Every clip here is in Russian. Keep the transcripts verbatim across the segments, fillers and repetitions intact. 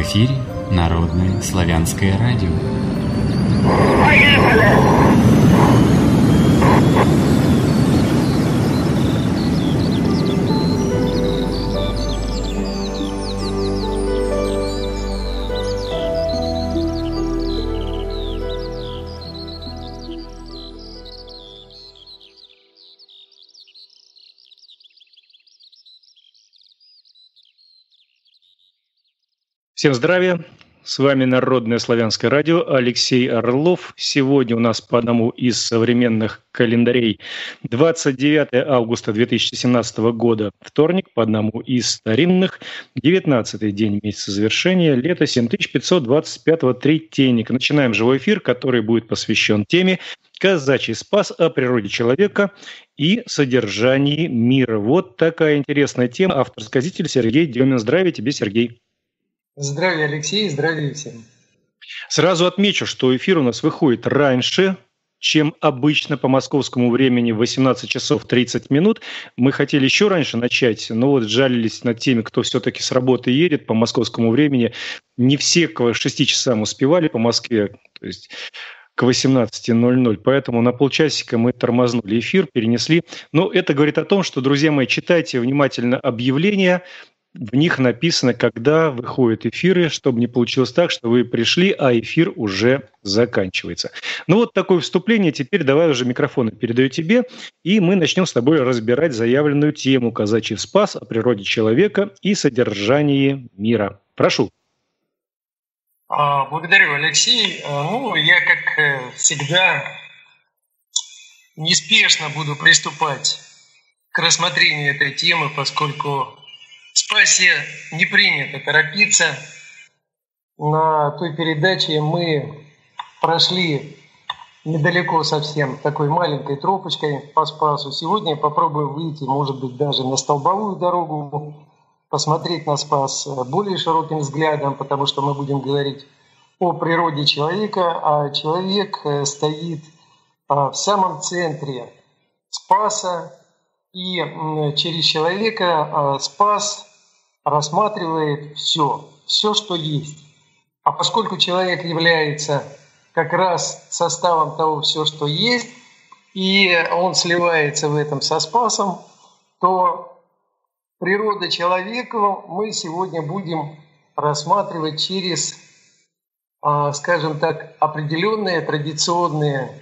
эфире Народное славянское радио. Поехали! Всем здравия! С вами Народное славянское радио, Алексей Орлов. Сегодня у нас по одному из современных календарей двадцать девятое августа две тысячи семнадцатого года, вторник, по одному из старинных, девятнадцатый день месяца завершения, лето семь тысяч пятьсот двадцать пятого, третейник. Начинаем живой эфир, который будет посвящен теме «Казачий спас о природе человека и содержании мира». Вот такая интересная тема. Автор-сказитель Сергей Демин. Здравия тебе, Сергей. Здравия, Алексей, здравия всем. Сразу отмечу, что эфир у нас выходит раньше, чем обычно по московскому времени, в восемнадцать часов тридцать минут. Мы хотели еще раньше начать, но вот жалились над теми, кто все-таки с работы едет по московскому времени. Не все к шести часам успевали по Москве, то есть к восемнадцати ноль-ноль, поэтому на полчасика мы тормознули эфир, перенесли. Но это говорит о том, что, друзья мои, читайте внимательно объявления. В них написано, когда выходят эфиры, чтобы не получилось так, что вы пришли, а эфир уже заканчивается. Ну вот такое вступление. Теперь давай уже микрофон передаю тебе, и мы начнем с тобой разбирать заявленную тему «Казачий спас о природе человека и содержании мира». Прошу. Благодарю, Алексей. Ну, я, как всегда, неспешно буду приступать к рассмотрению этой темы, поскольку в спасе не принято торопиться. На той передаче мы прошли недалеко совсем такой маленькой тропочкой по спасу. Сегодня я попробую выйти, может быть, даже на столбовую дорогу, посмотреть на спас более широким взглядом, потому что мы будем говорить о природе человека, а человек стоит в самом центре спаса, и через человека спас рассматривает все, все, что есть. А поскольку человек является как раз составом того все, что есть, и он сливается в этом со спасом, то природа человека мы сегодня будем рассматривать через, скажем так, определенные традиционные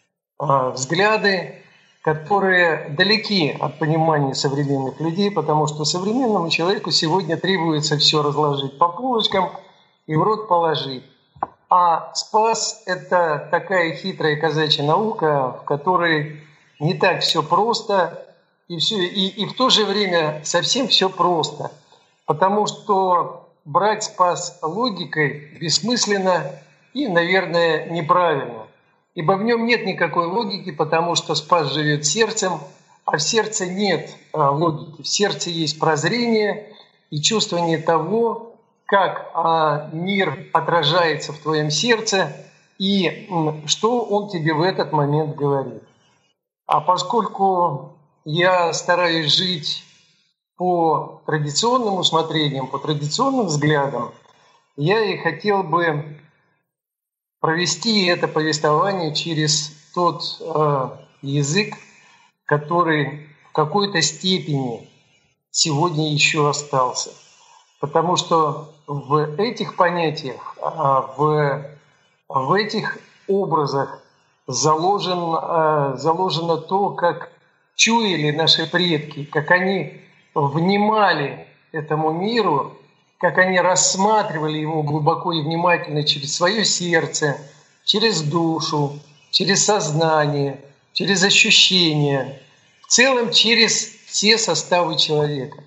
взгляды, которые далеки от понимания современных людей, потому что современному человеку сегодня требуется все разложить по полочкам и в рот положить. А спас – это такая хитрая казачья наука, в которой не так все просто, и, все, и, и в то же время совсем все просто. Потому что брать спас логикой бессмысленно и, наверное, неправильно. Ибо в нем нет никакой логики, потому что спас живет сердцем, а в сердце нет а, логики. В сердце есть прозрение и чувствование того, как а, мир отражается в твоем сердце и м, что он тебе в этот момент говорит. А поскольку я стараюсь жить по традиционным усмотрениям, по традиционным взглядам, я и хотел бы провести это повествование через тот э, язык, который в какой-то степени сегодня еще остался. Потому что в этих понятиях, э, в, в этих образах заложен, э, заложено то, как чуяли наши предки, как они внимали этому миру, как они рассматривали его глубоко и внимательно через свое сердце, через душу, через сознание, через ощущения, в целом через все составы человека.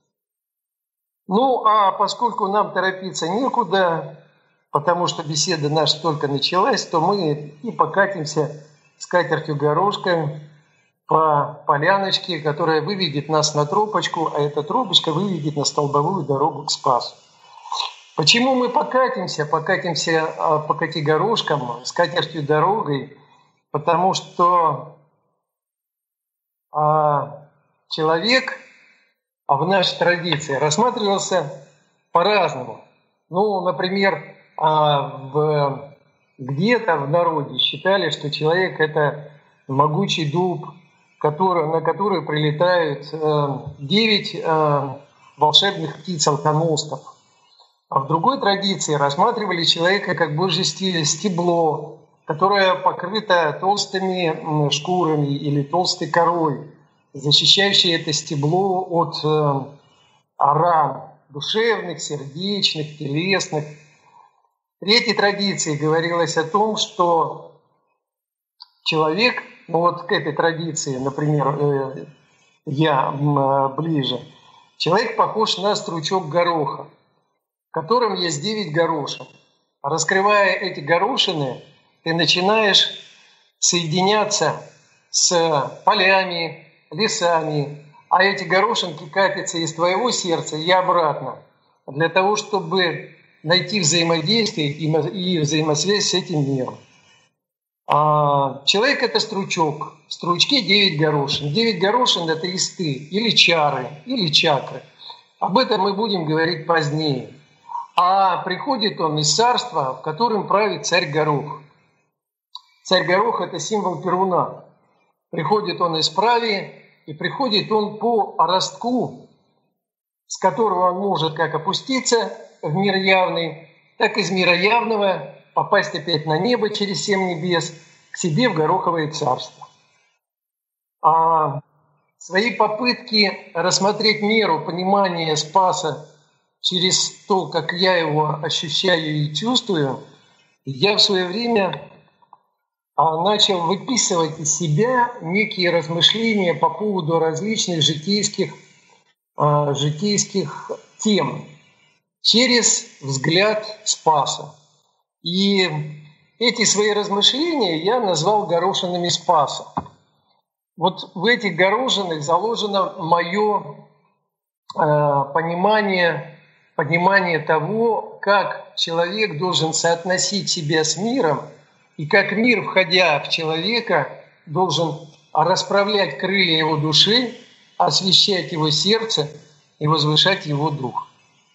Ну, а поскольку нам торопиться некуда, потому что беседа наша только началась, то мы и покатимся с катертью-горошкой по поляночке, которая выведет нас на тропочку, а эта тропочка выведет на столбовую дорогу к спасу. Почему мы покатимся? Покатимся по кати-горошкам, с катертью-дорогой, потому что а, человек в нашей традиции рассматривался по-разному. Ну, например, в, где-то в народе считали, что человек – это могучий дуб, который, на который прилетают девять волшебных птиц-алконостов. А в другой традиции рассматривали человека как божье стебло, которое покрыто толстыми шкурами или толстой корой, защищающее это стебло от э, ран душевных, сердечных, телесных. В третьей традиции говорилось о том, что человек, ну вот к этой традиции, например, э, я э, ближе, человек похож на стручок гороха, в котором есть девять горошин. Раскрывая эти горошины, ты начинаешь соединяться с полями, лесами, а эти горошинки катятся из твоего сердца и обратно, для того, чтобы найти взаимодействие и взаимосвязь с этим миром. А человек – это стручок. В стручке девять горошин. девять горошин – это исты, или чары, или чакры. Об этом мы будем говорить позднее. А приходит он из царства, в котором правит царь Горох. Царь Горох – это символ Перуна. Приходит он из Прави, и приходит он по ростку, с которого он может как опуститься в мир явный, так из мира явного попасть опять на небо через семь небес, к себе в Гороховое царство. А свои попытки рассмотреть меру понимания Спаса через то, как я его ощущаю и чувствую, я в свое время начал выписывать из себя некие размышления по поводу различных житейских, житейских тем через взгляд Спаса. И эти свои размышления я назвал горошинами Спаса. Вот в этих горошинах заложено мое понимание, понимание того, как человек должен соотносить себя с миром, и как мир, входя в человека, должен расправлять крылья его души, освещать его сердце и возвышать его дух.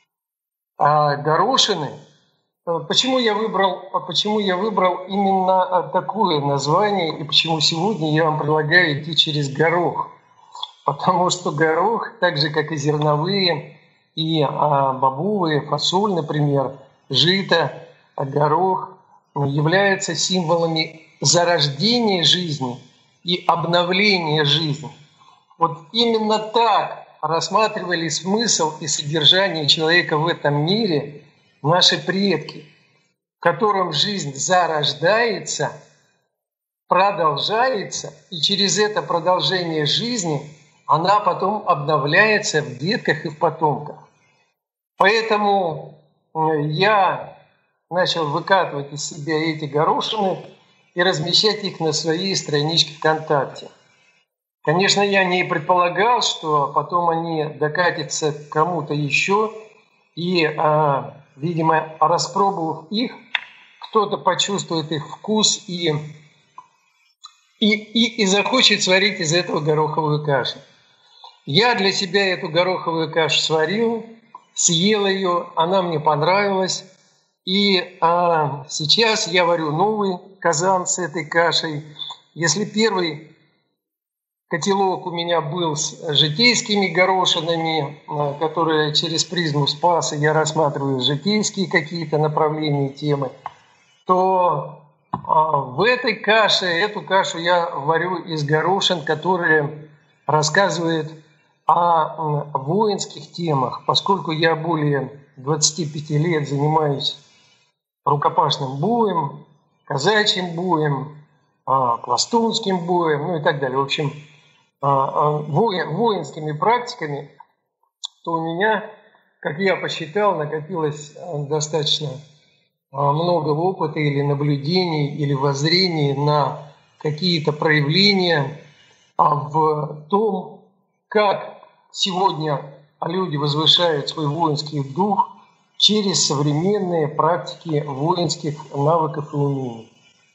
А горошины, почему я выбрал, почему я выбрал именно такое название и почему сегодня я вам предлагаю идти через горох? Потому что горох, так же как и зерновые, и бобовые, фасоль, например, жито, горох, являются символами зарождения жизни и обновления жизни. Вот именно так рассматривали смысл и содержание человека в этом мире наши предки, в котором жизнь зарождается, продолжается, и через это продолжение жизни она потом обновляется в детках и в потомках. Поэтому я начал выкатывать из себя эти горошины и размещать их на своей страничке ВКонтакте. Конечно, я не предполагал, что потом они докатятся к кому-то еще, и, а, видимо, распробовав их, кто-то почувствует их вкус и, и, и, и захочет сварить из этого гороховую кашу. Я для себя эту гороховую кашу сварил, съел ее, она мне понравилась. И а, сейчас я варю новый казан с этой кашей. Если первый котелок у меня был с житейскими горошинами, а, которые через призму Спаса я рассматриваю житейские какие-то направления, темы, то а, в этой каше, эту кашу я варю из горошин, которые рассказывают о воинских темах, поскольку я более двадцати пяти лет занимаюсь рукопашным боем, казачьим боем, пластунским боем, ну и так далее. В общем, воинскими практиками, то у меня, как я посчитал, накопилось достаточно много опыта или наблюдений, или воззрений на какие-то проявления в том, как сегодня люди возвышают свой воинский дух через современные практики воинских навыков и умений.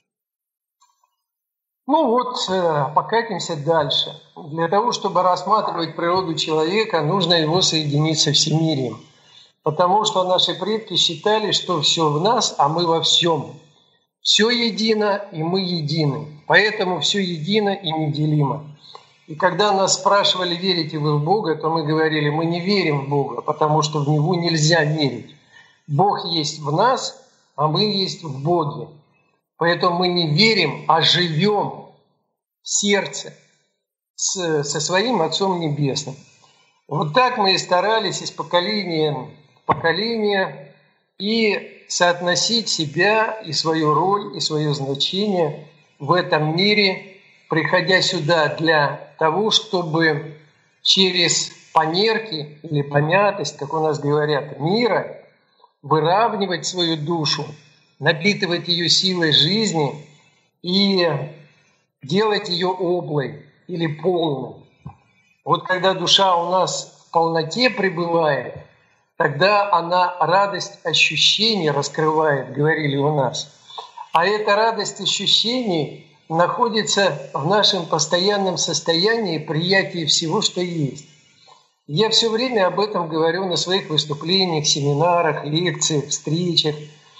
Ну вот, покатимся дальше. Для того, чтобы рассматривать природу человека, нужно его соединить со всемирием. потому что наши предки считали, что все в нас, а мы во всем. Все едино, и мы едины. Поэтому все едино и неделимо. И когда нас спрашивали, верите вы в Бога, то мы говорили, мы не верим в Бога, потому что в Него нельзя верить. Бог есть в нас, а мы есть в Боге. Поэтому мы не верим, а живем в сердце с, со своим Отцом Небесным. Вот так мы и старались из поколения в поколение и соотносить себя и свою роль, и свое значение в этом мире, приходя сюда для того, чтобы через померки или помятость, как у нас говорят, мира, выравнивать свою душу, напитывать ее силой жизни и делать ее облой или полной. Вот когда душа у нас в полноте пребывает, тогда она радость ощущений раскрывает, говорили у нас. А эта радость ощущений находится в нашем постоянном состоянии приятия всего, что есть. Я все время об этом говорю на своих выступлениях, семинарах, лекциях, встречах,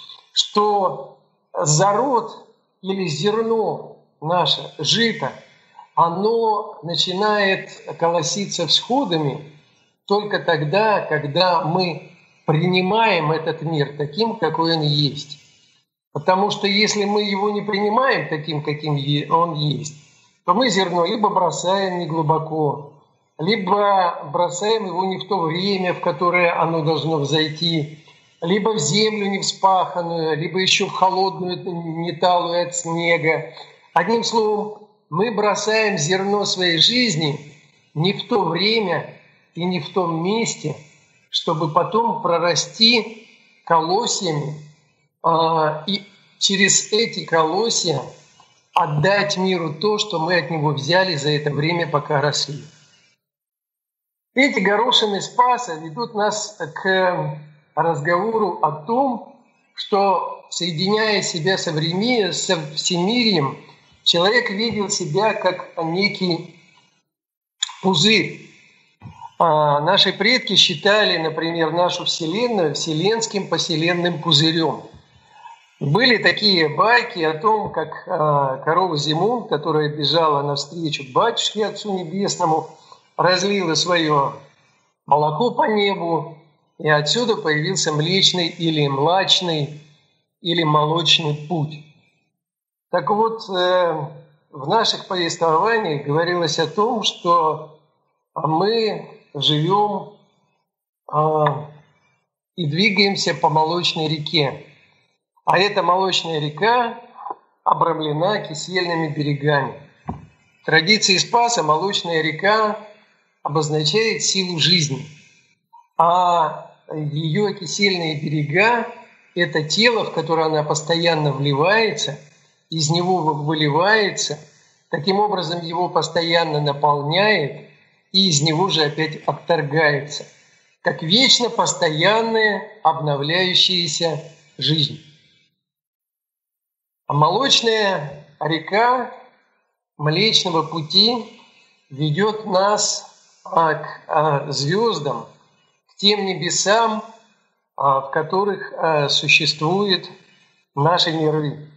что зарод или зерно наше, жито, оно начинает колоситься всходами только тогда, когда мы принимаем этот мир таким, какой он есть. Потому что если мы его не принимаем таким, каким он есть, то мы зерно либо бросаем неглубоко, либо бросаем его не в то время, в которое оно должно взойти, либо в землю не вспаханную, либо еще в холодную, не талую от снега. Одним словом, мы бросаем зерно своей жизни не в то время и не в том месте, чтобы потом прорасти колосьями а, и через эти колосья отдать миру то, что мы от него взяли за это время, пока росли. Эти горошины Спаса ведут нас к разговору о том, что, соединяя себя со временем, со всемирием, человек видел себя как некий пузырь. А наши предки считали, например, нашу Вселенную вселенским поселенным пузырем. Были такие байки о том, как корова Зимун, которая бежала навстречу батюшке Отцу Небесному, разлила свое молоко по небу, и отсюда появился Млечный или Млачный или Молочный путь. Так вот, в наших повествованиях говорилось о том, что мы живем и двигаемся по Молочной реке. А эта Молочная река обрамлена кисельными берегами. В традиции Спаса Молочная река обозначает силу жизни, а ее кисельные берега – это тело, в которое она постоянно вливается, из него выливается, таким образом его постоянно наполняет и из него же опять отторгается, как вечно постоянная обновляющаяся жизнь. А Молочная река Млечного пути ведет нас к звездам, к тем небесам, в которых существуют наши миры.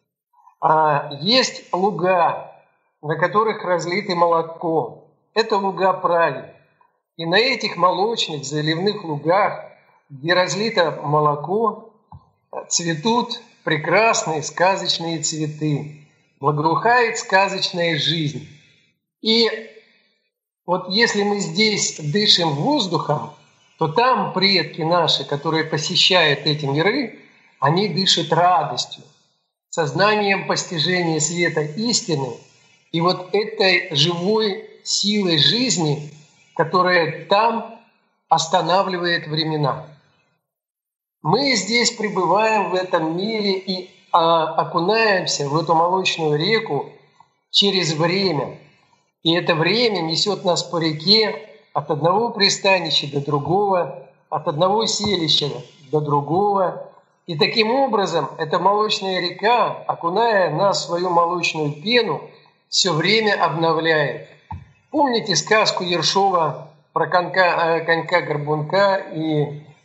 Есть луга, на которых разлито молоко. Это луга правил. И на этих молочных заливных лугах, где разлито молоко, цветут прекрасные сказочные цветы, благоухает сказочная жизнь. И вот если мы здесь дышим воздухом, то там предки наши, которые посещают эти миры, они дышат радостью, сознанием постижения света истины и вот этой живой силой жизни, которая там останавливает времена. Мы здесь пребываем в этом мире и а, окунаемся в эту молочную реку через время. И это время несет нас по реке от одного пристанища до другого, от одного селища до другого. И таким образом эта молочная река, окуная нас в свою молочную пену, все время обновляет. Помните сказку Ершова про конька-горбунка и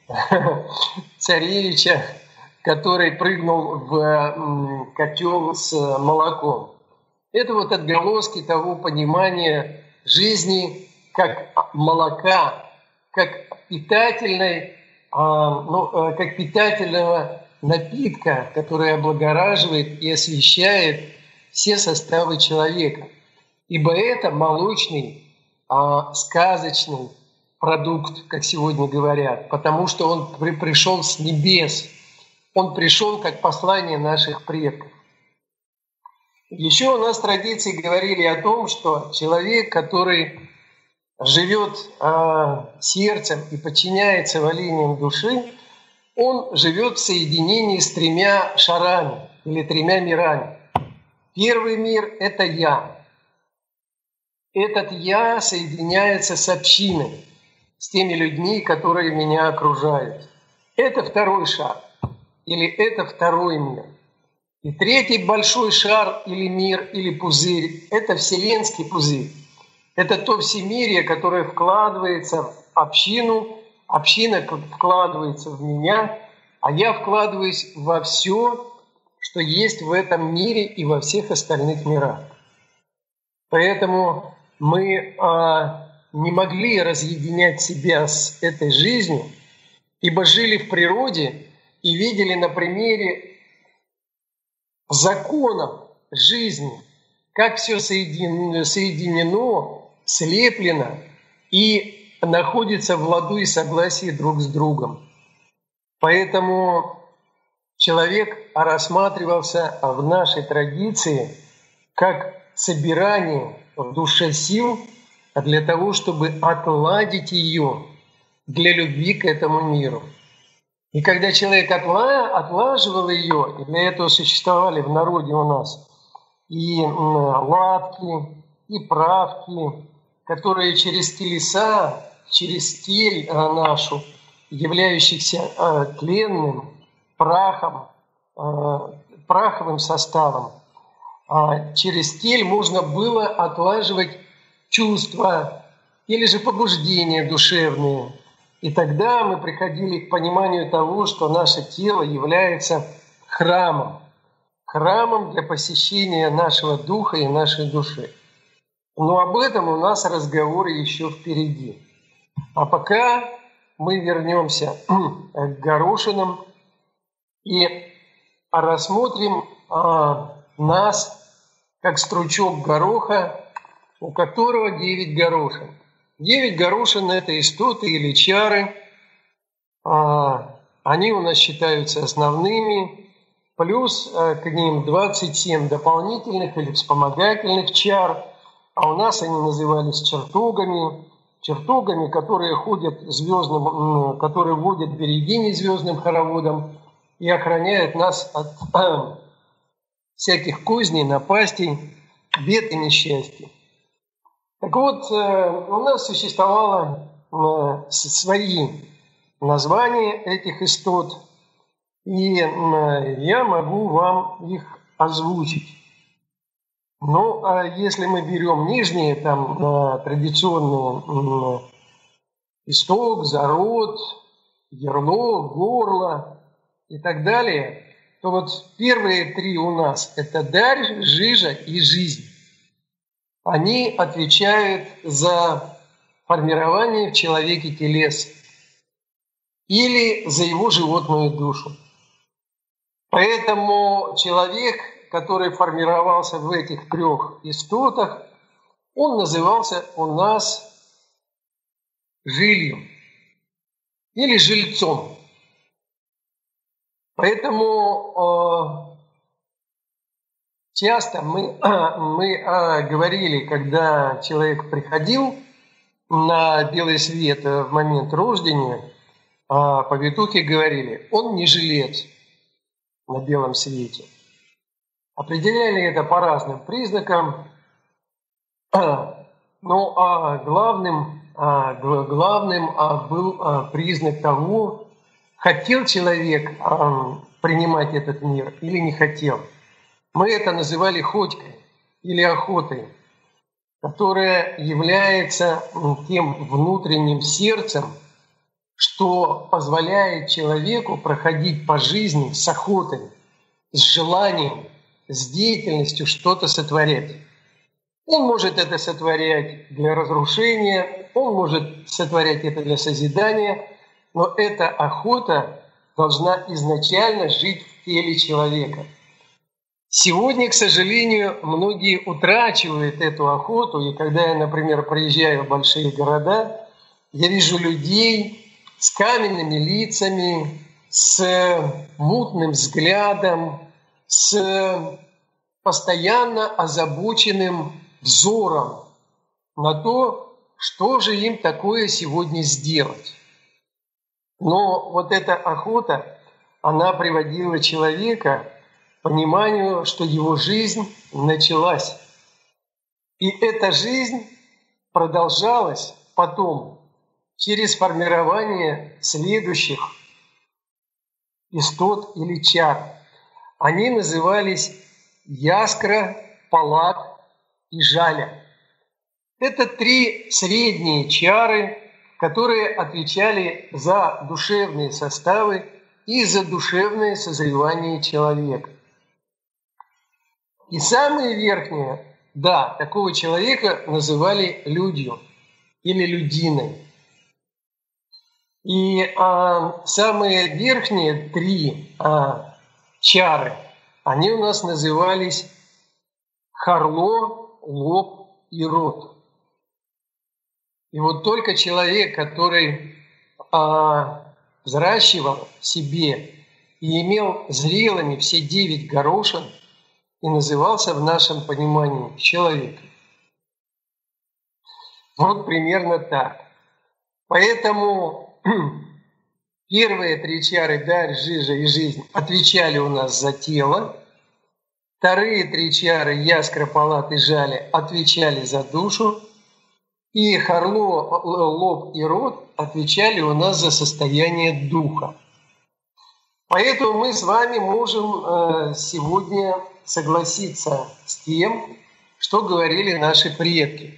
царевича, который прыгнул в котел с молоком. Это вот отголоски того понимания жизни как молока, как питательной, ну, как питательного напитка, который облагораживает и освещает все составы человека. Ибо это молочный, сказочный продукт, как сегодня говорят, потому что он при, пришел с небес. Он пришел как послание наших предков. Еще у нас традиции говорили о том, что человек, который живет э, сердцем и подчиняется велениям души, он живет в соединении с тремя шарами или тремя мирами. Первый мир – это «я». Этот «я» соединяется с общиной, с теми людьми, которые меня окружают. Это второй шар, или это второй мир. И третий большой шар, или мир, или пузырь – это вселенский пузырь. Это то всемирие, которое вкладывается в общину, община вкладывается в меня, а я вкладываюсь во все, что есть в этом мире и во всех остальных мирах. Поэтому мы а, не могли разъединять себя с этой жизнью, ибо жили в природе и видели на примере законов жизни, как все соединено, соединено, слеплено и находится в ладу и согласии друг с другом. Поэтому человек рассматривался в нашей традиции как собирание в душе сил для того, чтобы отладить ее для любви к этому миру. И когда человек отла, отлаживал ее, и для этого существовали в народе у нас и лавки, и правки, которые через телеса, через тель нашу, являющихся тленным прахом, праховым составом, через тель можно было отлаживать чувства или же побуждения душевные. И тогда мы приходили к пониманию того, что наше тело является храмом, храмом для посещения нашего духа и нашей души. Но об этом у нас разговоры еще впереди. А пока мы вернемся к горошинам и рассмотрим а, нас как стручок гороха, у которого девять горошин. Девять горошин – это истоты или чары. А, они у нас считаются основными. Плюс а, к ним двадцать семь дополнительных или вспомогательных чар. А у нас они назывались чертогами. Чертогами, которые ходят звездным, которые водят берегини звездным хороводом и охраняют нас от а, всяких козней, напастей, бед и несчастий. Так вот, у нас существовало свои названия этих истот, и я могу вам их озвучить. Ну, а если мы берем нижние, там, традиционные исток, зарод, ярло, горло и так далее, то вот первые три у нас – это дарь, жижа и жизнь. Они отвечают за формирование в человеке телес или за его животную душу. Поэтому человек, который формировался в этих трех истотах, он назывался у нас жилью или жильцом. Поэтому э, часто мы, мы э, говорили, когда человек приходил на белый свет в момент рождения, э, повитухи говорили, он не жилец на белом свете. Определяли это по разным признакам. Ну, а главным, а, главным а, был а, признак того, хотел человек а, принимать этот мир или не хотел. Мы это называли ходькой или охотой, которая является тем внутренним сердцем, что позволяет человеку проходить по жизни с охотой, с желанием, с деятельностью что-то сотворять. Он может это сотворять для разрушения, он может сотворять это для созидания, но эта охота должна изначально жить в теле человека. Сегодня, к сожалению, многие утрачивают эту охоту, и когда я, например, приезжаю в большие города, я вижу людей с каменными лицами, с мутным взглядом, с постоянно озабоченным взором на то, что же им такое сегодня сделать. Но вот эта охота, она приводила человека к пониманию, что его жизнь началась. И эта жизнь продолжалась потом через формирование следующих истот или чар. Они назывались яскра, палат и жаля. Это три средние чары, которые отвечали за душевные составы и за душевное созревание человека. И самые верхние, да, такого человека называли людью или людиной. И а, самые верхние три а, чары, они у нас назывались харло, лоб и рот. И вот только человек, который а, взращивал в себе и имел зрелыми все девять горошин, и назывался в нашем понимании человеком. Вот примерно так. Поэтому первые три чары «Дарь», «Жижа» и «Жизнь» отвечали у нас за тело. Вторые три чары «Яскра», «Палат» и «Жаля» отвечали за душу. И харло, лоб и рот отвечали у нас за состояние духа. Поэтому мы с вами можем сегодня согласиться с тем, что говорили наши предки,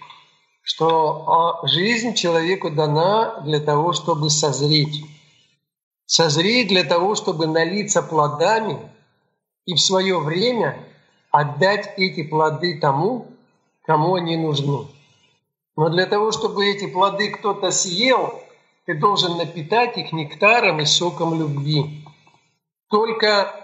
что жизнь человеку дана для того, чтобы созреть. Созреть для того, чтобы налиться плодами и в свое время отдать эти плоды тому, кому они нужны. Но для того, чтобы эти плоды кто-то съел, ты должен напитать их нектаром и соком любви. Только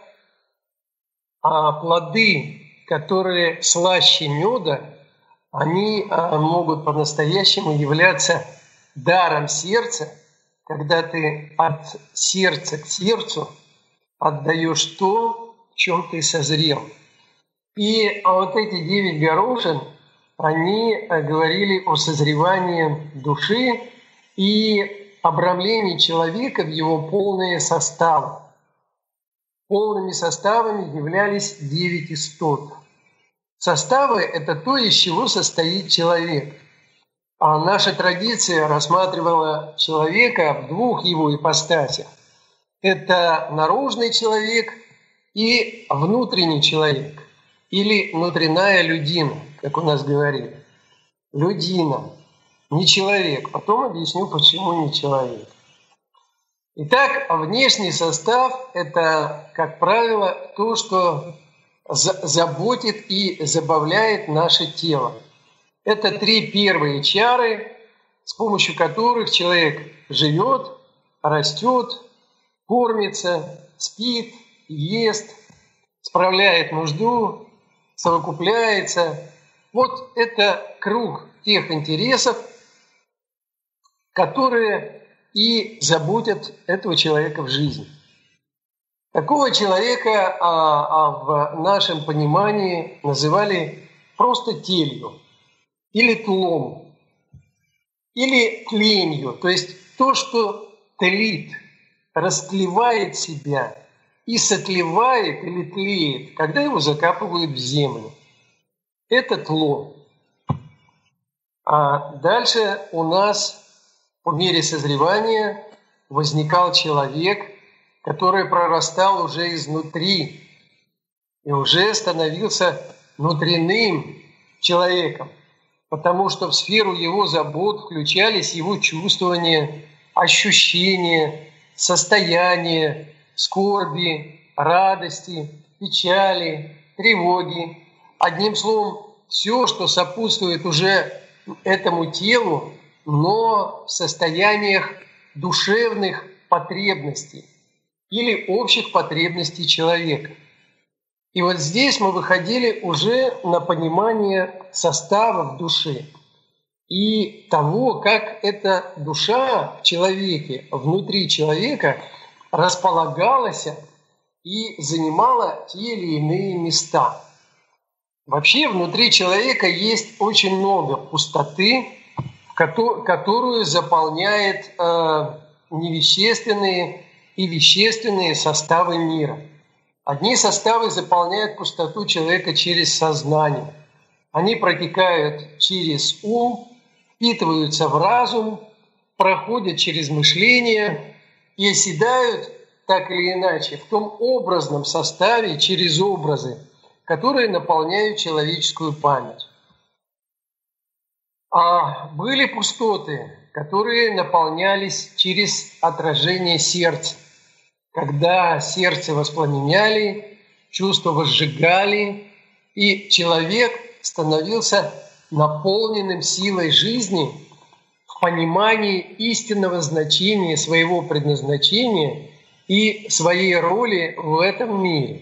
а, плоды, которые слаще меда, они а, могут по-настоящему являться даром сердца, когда ты от сердца к сердцу отдаешь то, в чем ты созрел. И вот эти девять горошин, они говорили о созревании души и обрамлении человека в его полные составы. Полными составами являлись девять истот. Составы – это то, из чего состоит человек. А наша традиция рассматривала человека в двух его ипостасях. Это наружный человек и внутренний человек, или внутренняя людина, как у нас говорили. Людина, не человек. Потом объясню, почему не человек. Итак, внешний состав – это, как правило, то, что заботит и забавляет наше тело. Это три первые чары, с помощью которых человек живет, растет, кормится, спит, ест, справляет нужду, совокупляется. Вот это круг тех интересов, которые и заботят этого человека в жизни. Такого человека а, а в нашем понимании называли просто телью, или тлом, или тленью, то есть то, что тлит, растлевает себя и сотлевает или тлеет, когда его закапывают в землю. Это тло. А дальше у нас по мере созревания возникал человек, который прорастал уже изнутри и уже становился внутренним человеком, потому что в сферу его забот включались его чувствования, ощущения, состояния скорби, радости, печали, тревоги. Одним словом, все, что сопутствует уже этому телу, но в состояниях душевных потребностей или общих потребностей человека. И вот здесь мы выходили уже на понимание составов души и того, как эта душа в человеке, внутри человека располагалась и занимала те или иные места. Вообще внутри человека есть очень много пустоты, которую заполняет э, невещественные и вещественные составы мира. Одни составы заполняют пустоту человека через сознание. Они протекают через ум, впитываются в разум, проходят через мышление и оседают так или иначе в том образном составе через образы, которые наполняют человеческую память. А были пустоты, которые наполнялись через отражение сердца, когда сердце воспламеняли, чувства возжигали, и человек становился наполненным силой жизни в понимании истинного значения своего предназначения и своей роли в этом мире.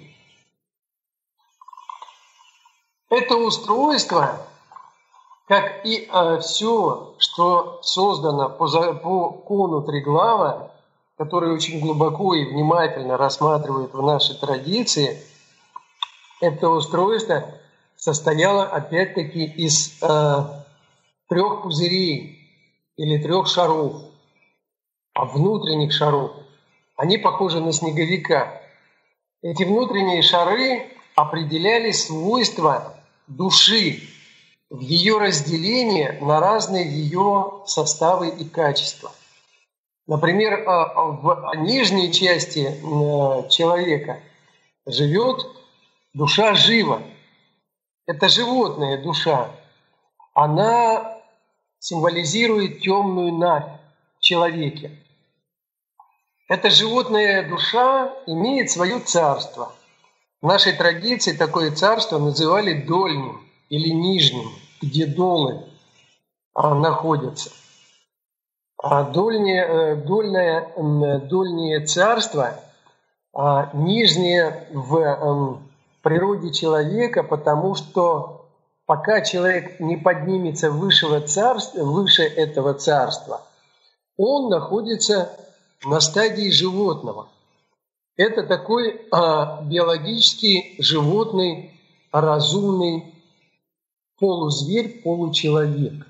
Это устройство, как и э, все, что создано по, по кону Триглава, который очень глубоко и внимательно рассматривает в нашей традиции, это устройство состояло опять-таки из э, трех пузырей или трех шаров, а внутренних шаров. Они похожи на снеговика. Эти внутренние шары определяли свойства души в ее разделении на разные ее составы и качества. Например, в нижней части человека живет душа жива. Это животная душа. Она символизирует темную навь в человеке. Эта животная душа имеет свое царство. В нашей традиции такое царство называли дольним или нижним, где долы находятся. А дольнее, дольное, дольнее царство, а нижнее в природе человека, потому что пока человек не поднимется выше, царства, выше этого царства, он находится на стадии животного. Это такой а, биологический животный, разумный полузверь, получеловек.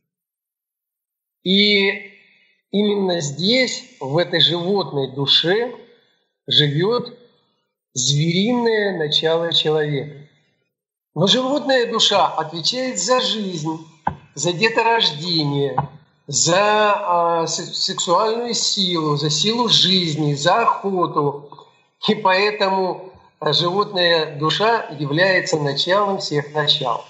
И именно здесь, в этой животной душе, живет звериное начало человека. Но животная душа отвечает за жизнь, за деторождение, за э, сексуальную силу, за силу жизни, за охоту. И поэтому животная душа является началом всех начал.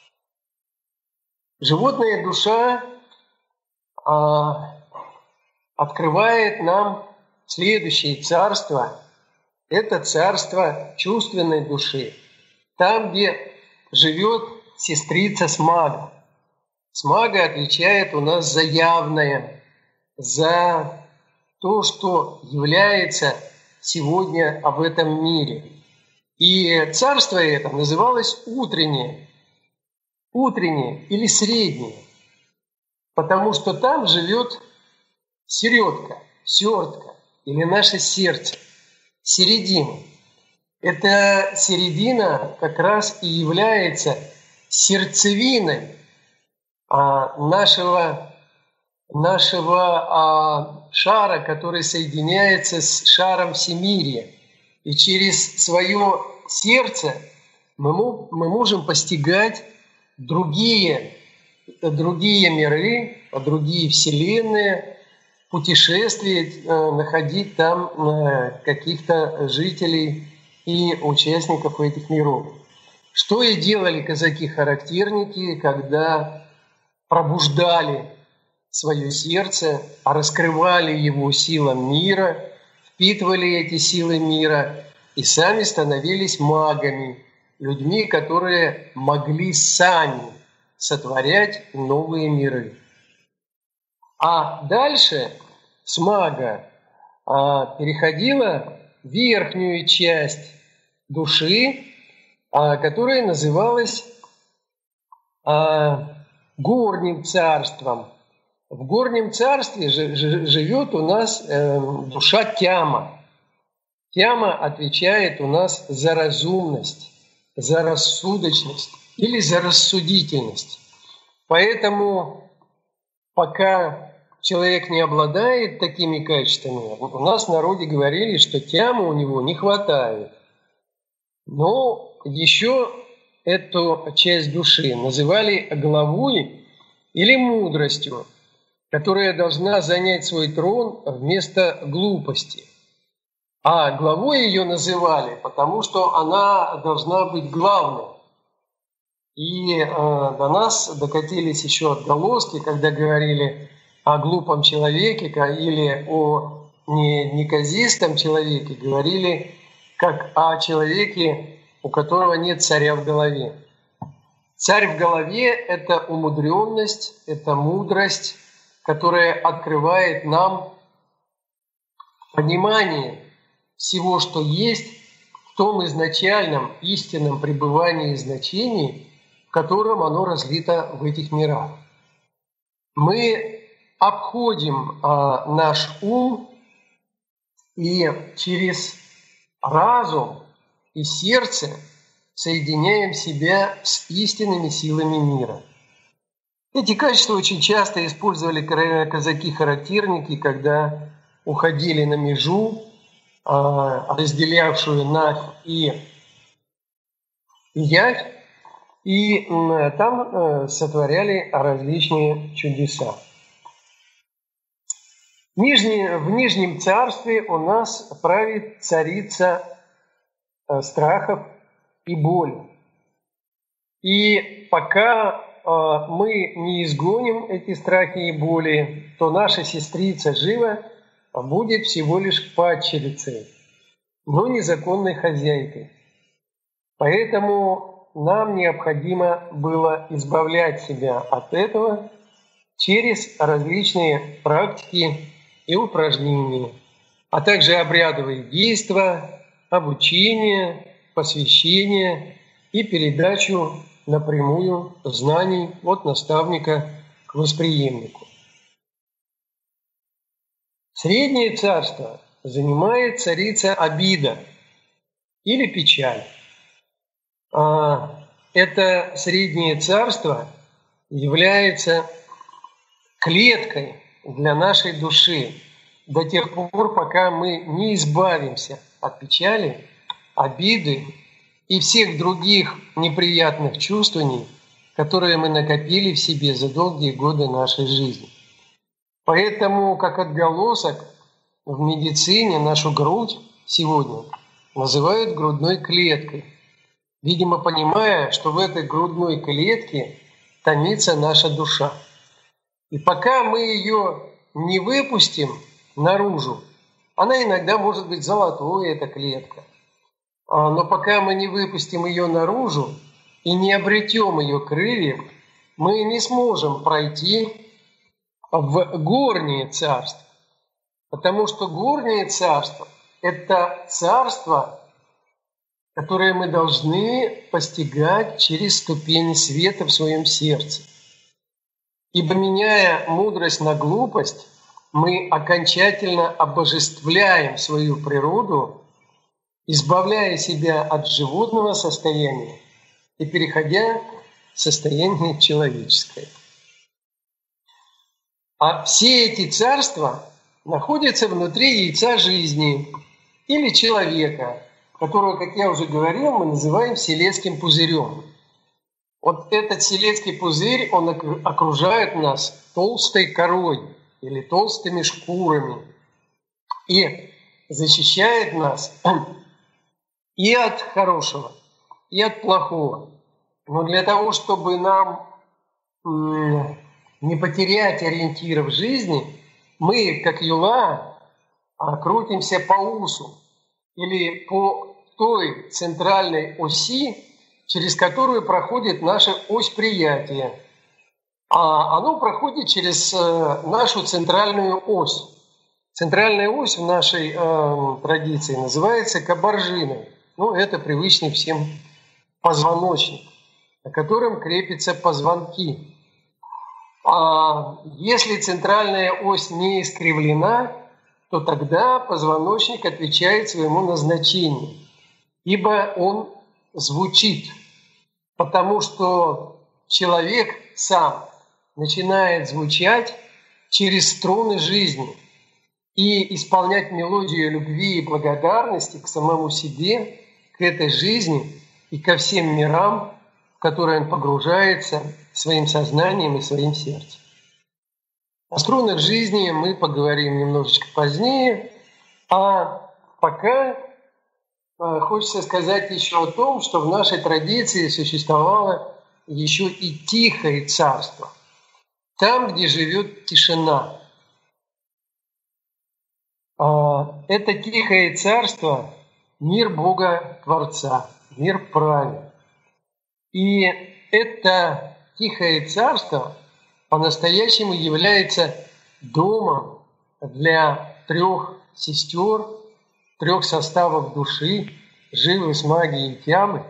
Животная душа э, открывает нам следующее царство. Это царство чувственной души. Там, где живет сестрица Смага. Смага отвечает у нас за явное, за то, что является сегодня в этом мире. И царство это называлось утреннее, утреннее или среднее, потому что там живет середка, сертка или наше сердце, середина. Эта середина как раз и является сердцевиной а, нашего, нашего а, шара, который соединяется с шаром всемирия. И через свое сердце мы, мы можем постигать другие, другие миры, другие вселенные, путешествовать, находить там каких-то жителей и участников этих миров. Что и делали казаки-характерники, когда пробуждали свое сердце, раскрывали его силам мира, впитывали эти силы мира и сами становились магами, людьми, которые могли сами сотворять новые миры. А дальше с мага а, переходила верхнюю часть души, а, которая называлась а, горним царством. В горнем царстве живет у нас э, душа Тяма. Тяма отвечает у нас за разумность, за рассудочность или за рассудительность. Поэтому пока человек не обладает такими качествами, у нас в народе говорили, что тямы у него не хватает. Но еще эту часть души называли головой или мудростью, которая должна занять свой трон вместо глупости. А главой ее называли, потому что она должна быть главной. И э, до нас докатились еще отголоски, когда говорили о глупом человеке или о неказистом человеке, говорили как о человеке, у которого нет царя в голове. Царь в голове – это умудренность, это мудрость, которая открывает нам понимание всего, что есть в том изначальном истинном пребывании и значении, в котором оно разлито в этих мирах. Мы обходим а, наш ум и через разум и сердце соединяем себя с истинными силами мира. Эти качества очень часто использовали казаки-характерники, когда уходили на межу, разделявшую Навь и Явь, и там сотворяли различные чудеса. В Нижнем Царстве у нас правит царица страхов и боли. И пока мы не изгоним эти страхи и боли, то наша сестрица Жива будет всего лишь падчерицей, но незаконной хозяйкой. Поэтому нам необходимо было избавлять себя от этого через различные практики и упражнения, а также обрядовые действия, обучение, посвящение и передачу напрямую знаний от наставника к восприемнику. Среднее царство занимает царица обида или печаль. Это среднее царство является клеткой для нашей души до тех пор, пока мы не избавимся от печали, обиды и всех других неприятных чувствований, которые мы накопили в себе за долгие годы нашей жизни. Поэтому, как отголосок, в медицине нашу грудь сегодня называют грудной клеткой, видимо, понимая, что в этой грудной клетке томится наша душа. И пока мы ее не выпустим наружу, она иногда может быть золотой, эта клетка, но пока мы не выпустим ее наружу и не обретем ее крыльев, мы не сможем пройти в горнее царство. Потому что горнее царство – это царство, которое мы должны постигать через ступени света в своем сердце. Ибо, меняя мудрость на глупость, мы окончательно обожествляем свою природу, избавляя себя от животного состояния и переходя в состояние человеческое. А все эти царства находятся внутри яйца жизни или человека, которого, как я уже говорил, мы называем вселенским пузырем. Вот этот вселенский пузырь, он окружает нас толстой корой или толстыми шкурами и защищает нас и от хорошего, и от плохого. Но для того, чтобы нам не потерять ориентиров жизни, мы, как юла, крутимся по усу или по той центральной оси, через которую проходит наша ось приятия. А оно проходит через нашу центральную ось. Центральная ось в нашей э, традиции называется кабаржиной. Ну, это привычный всем позвоночник, на котором крепятся позвонки. А если центральная ось не искривлена, то тогда позвоночник отвечает своему назначению, ибо он звучит, потому что человек сам начинает звучать через струны жизни и исполнять мелодию любви и благодарности к самому себе, к этой жизни и ко всем мирам, в которые он погружается своим сознанием и своим сердцем. О струнах жизни мы поговорим немножечко позднее, а пока хочется сказать еще о том, что в нашей традиции существовало еще и тихое царство, там, где живет тишина. Это тихое царство – мир Бога-Творца, мир правил. И это тихое царство по-настоящему является домом для трех сестер, трех составов души – живы, смаги и тямы,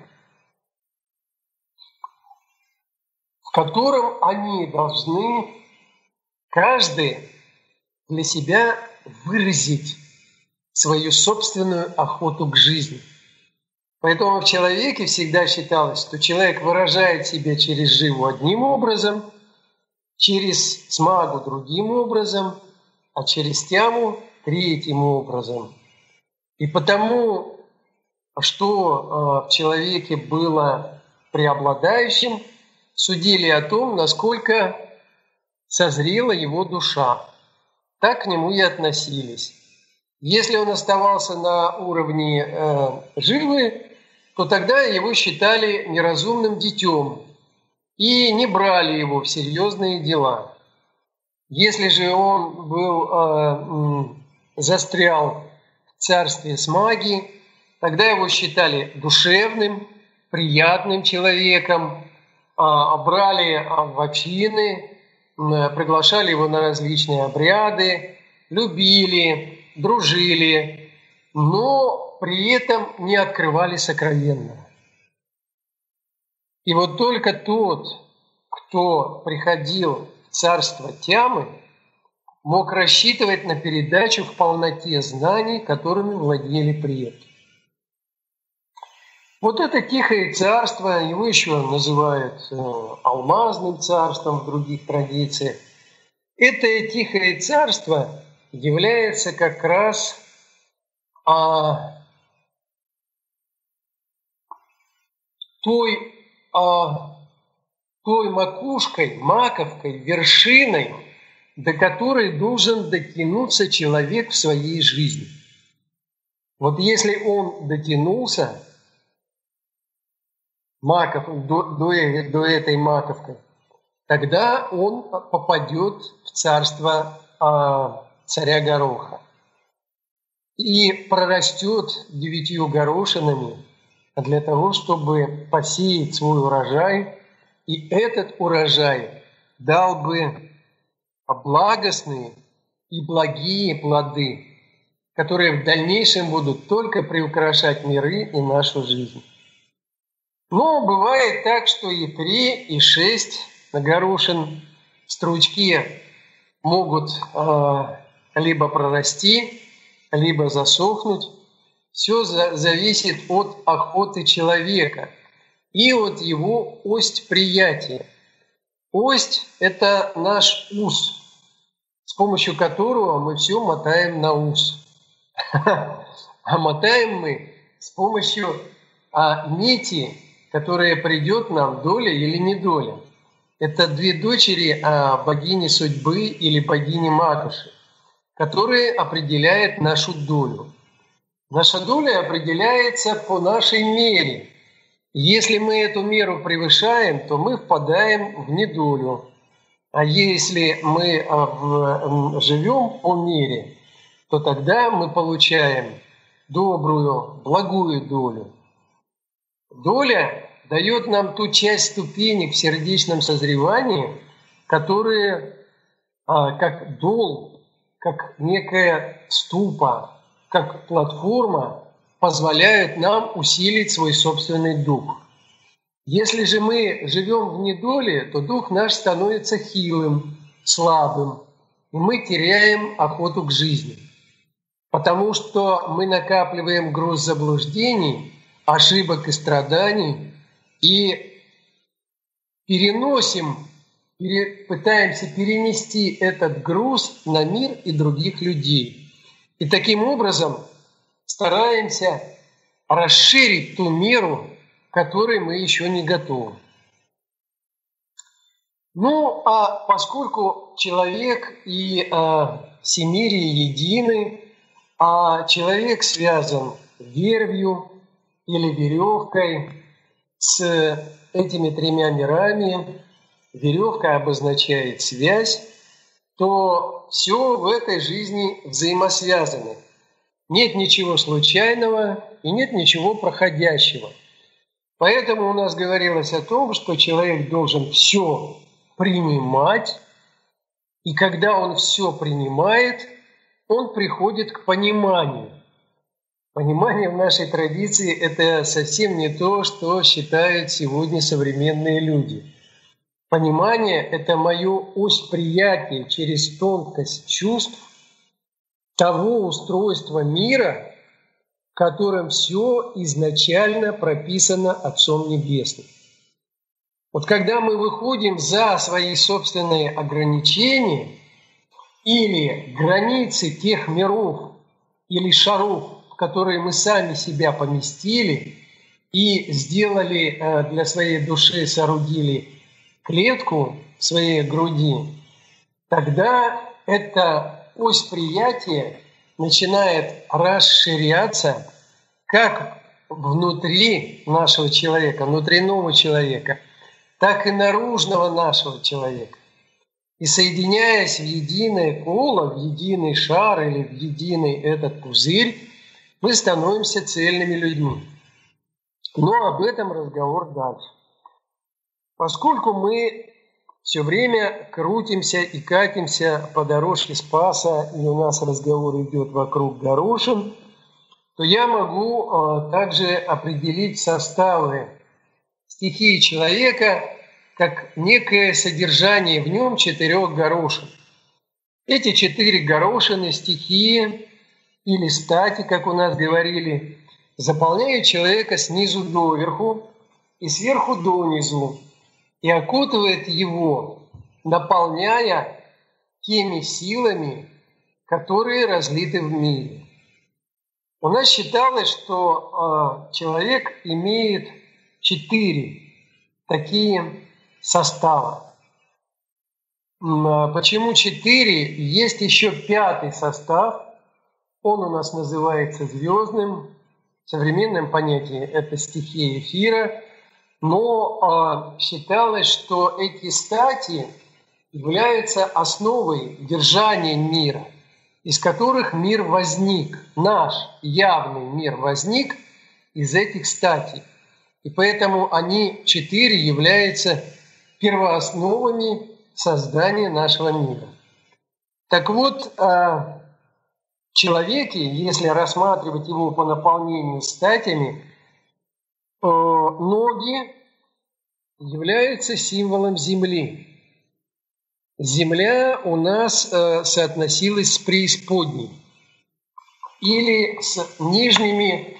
в котором они должны каждый для себя выразить свою собственную охоту к жизни. Поэтому в человеке всегда считалось, что человек выражает себя через живу одним образом, через смагу другим образом, а через тяму третьим образом. И потому, что в человеке было преобладающим, судили о том, насколько созрела его душа. Так к нему и относились. Если он оставался на уровне э, живы, то тогда его считали неразумным детем и не брали его в серьезные дела. Если же он был э, э, застрял в царстве смаги, тогда его считали душевным, приятным человеком, э, брали в общины, приглашали его на различные обряды, любили, дружили, но при этом не открывали сокровенного. И вот только тот, кто приходил в царство тямы, мог рассчитывать на передачу в полноте знаний, которыми владели предки. Вот это тихое царство, его еще называют э, алмазным царством в других традициях. Это тихое царство является как раз а, той, а, той макушкой, маковкой, вершиной, до которой должен дотянуться человек в своей жизни. Вот если он дотянулся маков, до, до, до этой маковки, тогда он попадет в царство а, царя Гороха и прорастет девятью горошинами для того, чтобы посеять свой урожай, и этот урожай дал бы благостные и благие плоды, которые в дальнейшем будут только приукрашать миры и нашу жизнь. Но бывает так, что и три, и шесть горошин в стручке могут э, либо прорасти, либо засохнуть. Все за, зависит от охоты человека и от его ось приятия. Ось – это наш ус, с помощью которого мы все мотаем на ус. А мотаем мы с помощью нити, которая придет нам, доля или недоля. Это две дочери богини судьбы или богини Макоши, которые определяют нашу долю. Наша доля определяется по нашей мере. Если мы эту меру превышаем, то мы впадаем в недолю. А если мы живем по мере, то тогда мы получаем добрую, благую долю. Доля дает нам ту часть ступенек в сердечном созревании, которые как дол, как некая ступа, как платформа позволяют нам усилить свой собственный дух. Если же мы живем в недоле, то дух наш становится хилым, слабым, и мы теряем охоту к жизни. Потому что мы накапливаем груз заблуждений, ошибок и страданий и переносим, пере, пытаемся перенести этот груз на мир и других людей. И таким образом стараемся расширить ту меру, к которой мы еще не готовы. Ну, а поскольку человек и а, всемирие едины, а человек связан вервью или веревкой с этими тремя мирами, веревка обозначает связь, то все в этой жизни взаимосвязано. Нет ничего случайного и нет ничего проходящего. Поэтому у нас говорилось о том, что человек должен все принимать, и когда он все принимает, он приходит к пониманию. Понимание в нашей традиции – это совсем не то, что считают сегодня современные люди. Понимание – это мое восприятие через тонкость чувств того устройства мира, в котором все изначально прописано Отцом Небесным. Вот когда мы выходим за свои собственные ограничения или границы тех миров или шаров, в которые мы сами себя поместили и сделали для своей души, соорудили клетку в своей груди, тогда это восприятие начинает расширяться как внутри нашего человека, внутреннего человека, так и наружного нашего человека. И соединяясь в единое поло, в единый шар или в единый этот пузырь, мы становимся цельными людьми. Но об этом разговор дальше. Поскольку мы все время крутимся и катимся по дорожке Спаса, и у нас разговор идет вокруг горошин, то я могу э, также определить составы стихии человека как некое содержание в нем четырех горошин. Эти четыре горошины, стихии или стати, как у нас говорили, заполняют человека снизу доверху и сверху донизу, и окутывает его, наполняя теми силами, которые разлиты в мире. У нас считалось, что э, человек имеет четыре такие состава. Почему четыре? Есть еще пятый состав. Он у нас называется звездным. В современном понятии это стихия эфира. Но э, считалось, что эти стати являются основой держания мира, из которых мир возник. Наш явный мир возник из этих статей. И поэтому они четыре являются первоосновами создания нашего мира. Так вот, в человеке, если рассматривать его по наполнению статями, ноги являются символом Земли. Земля у нас соотносилась с преисподней или с нижними,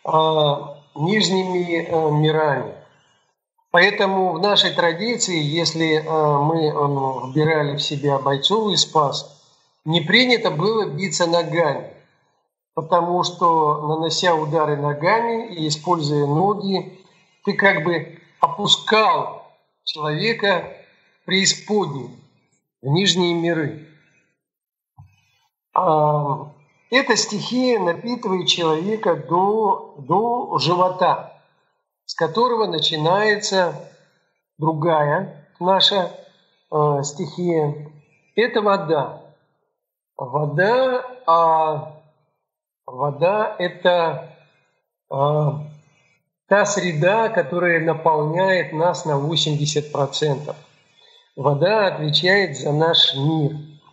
нижними мирами. Поэтому в нашей традиции, если мы вбирали в себя бойцовый спас, не принято было биться ногами, потому что, нанося удары ногами и используя ноги, ты как бы опускал человека в преисподнюю, в нижние миры. Эта стихия напитывает человека до, до живота, с которого начинается другая наша э, стихия – это вода. Вода, а, вода – это а, та среда, которая наполняет нас на восемьдесят процентов. Вода отвечает за наш мир.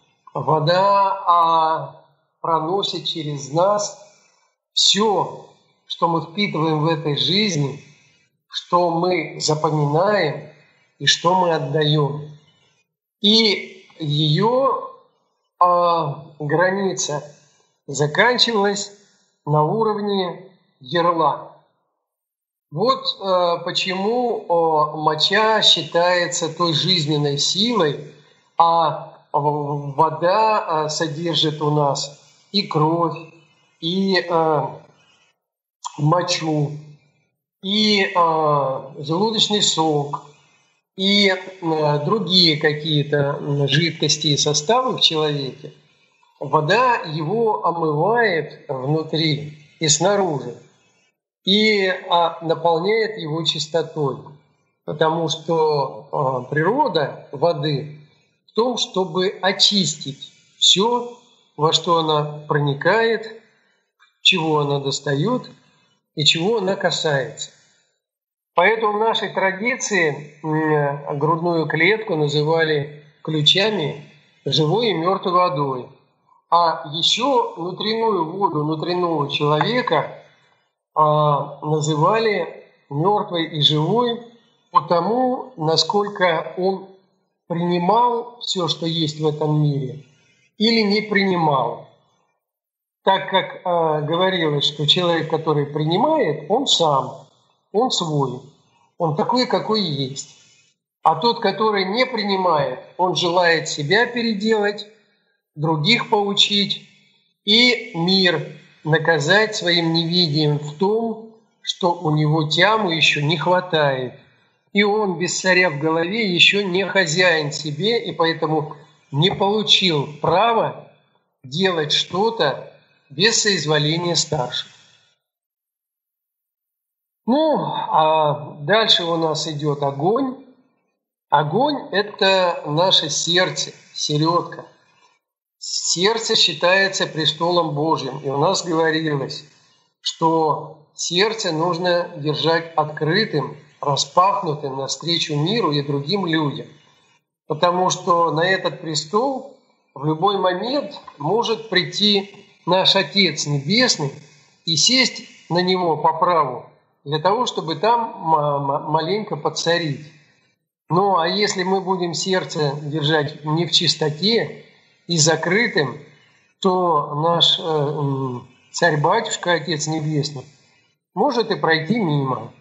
Вода а, проносит через нас все, что мы впитываем в этой жизни, что мы запоминаем и что мы отдаем. И ее а, граница заканчивалась на уровне ерла. Вот а, почему а, моча считается той жизненной силой, а вода а, содержит у нас и кровь, и а, мочу, и а, желудочный сок, и а, другие какие-то жидкости и составы в человеке. Вода его омывает внутри и снаружи, и а, наполняет его чистотой, потому что а, природа воды в том, чтобы очистить все, во что она проникает, чего она достает и чего она касается. Поэтому в нашей традиции грудную клетку называли ключами живой и мертвой водой. А еще внутреннюю воду внутреннего человека а, называли мертвой и живой потому, насколько он принимал все, что есть в этом мире, или не принимал. Так как э, говорилось, что человек, который принимает, он сам, он свой, он такой, какой есть. А тот, который не принимает, он желает себя переделать, других поучить и мир наказать своим невидием в том, что у него тямы еще не хватает. И он без царя в голове еще не хозяин себе, и поэтому не получил права делать что-то без соизволения старших. Ну, а дальше у нас идет огонь. Огонь – это наше сердце, середка. Сердце считается престолом Божьим. И у нас говорилось, что сердце нужно держать открытым, распахнутым навстречу миру и другим людям. Потому что на этот престол в любой момент может прийти наш Отец Небесный и сесть на него по праву для того, чтобы там маленько поцарить. Ну, а если мы будем сердце держать не в чистоте и закрытым, то наш э, царь-батюшка, Отец Небесный, может и пройти мимо.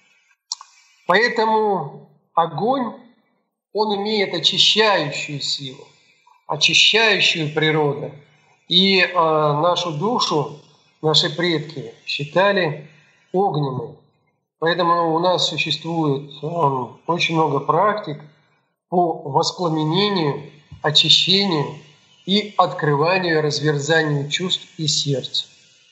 Поэтому огонь, он имеет очищающую силу, очищающую природу. И э, нашу душу наши предки считали огненной. Поэтому у нас существует э, очень много практик по воспламенению, очищению и открыванию, разверзанию чувств и сердца.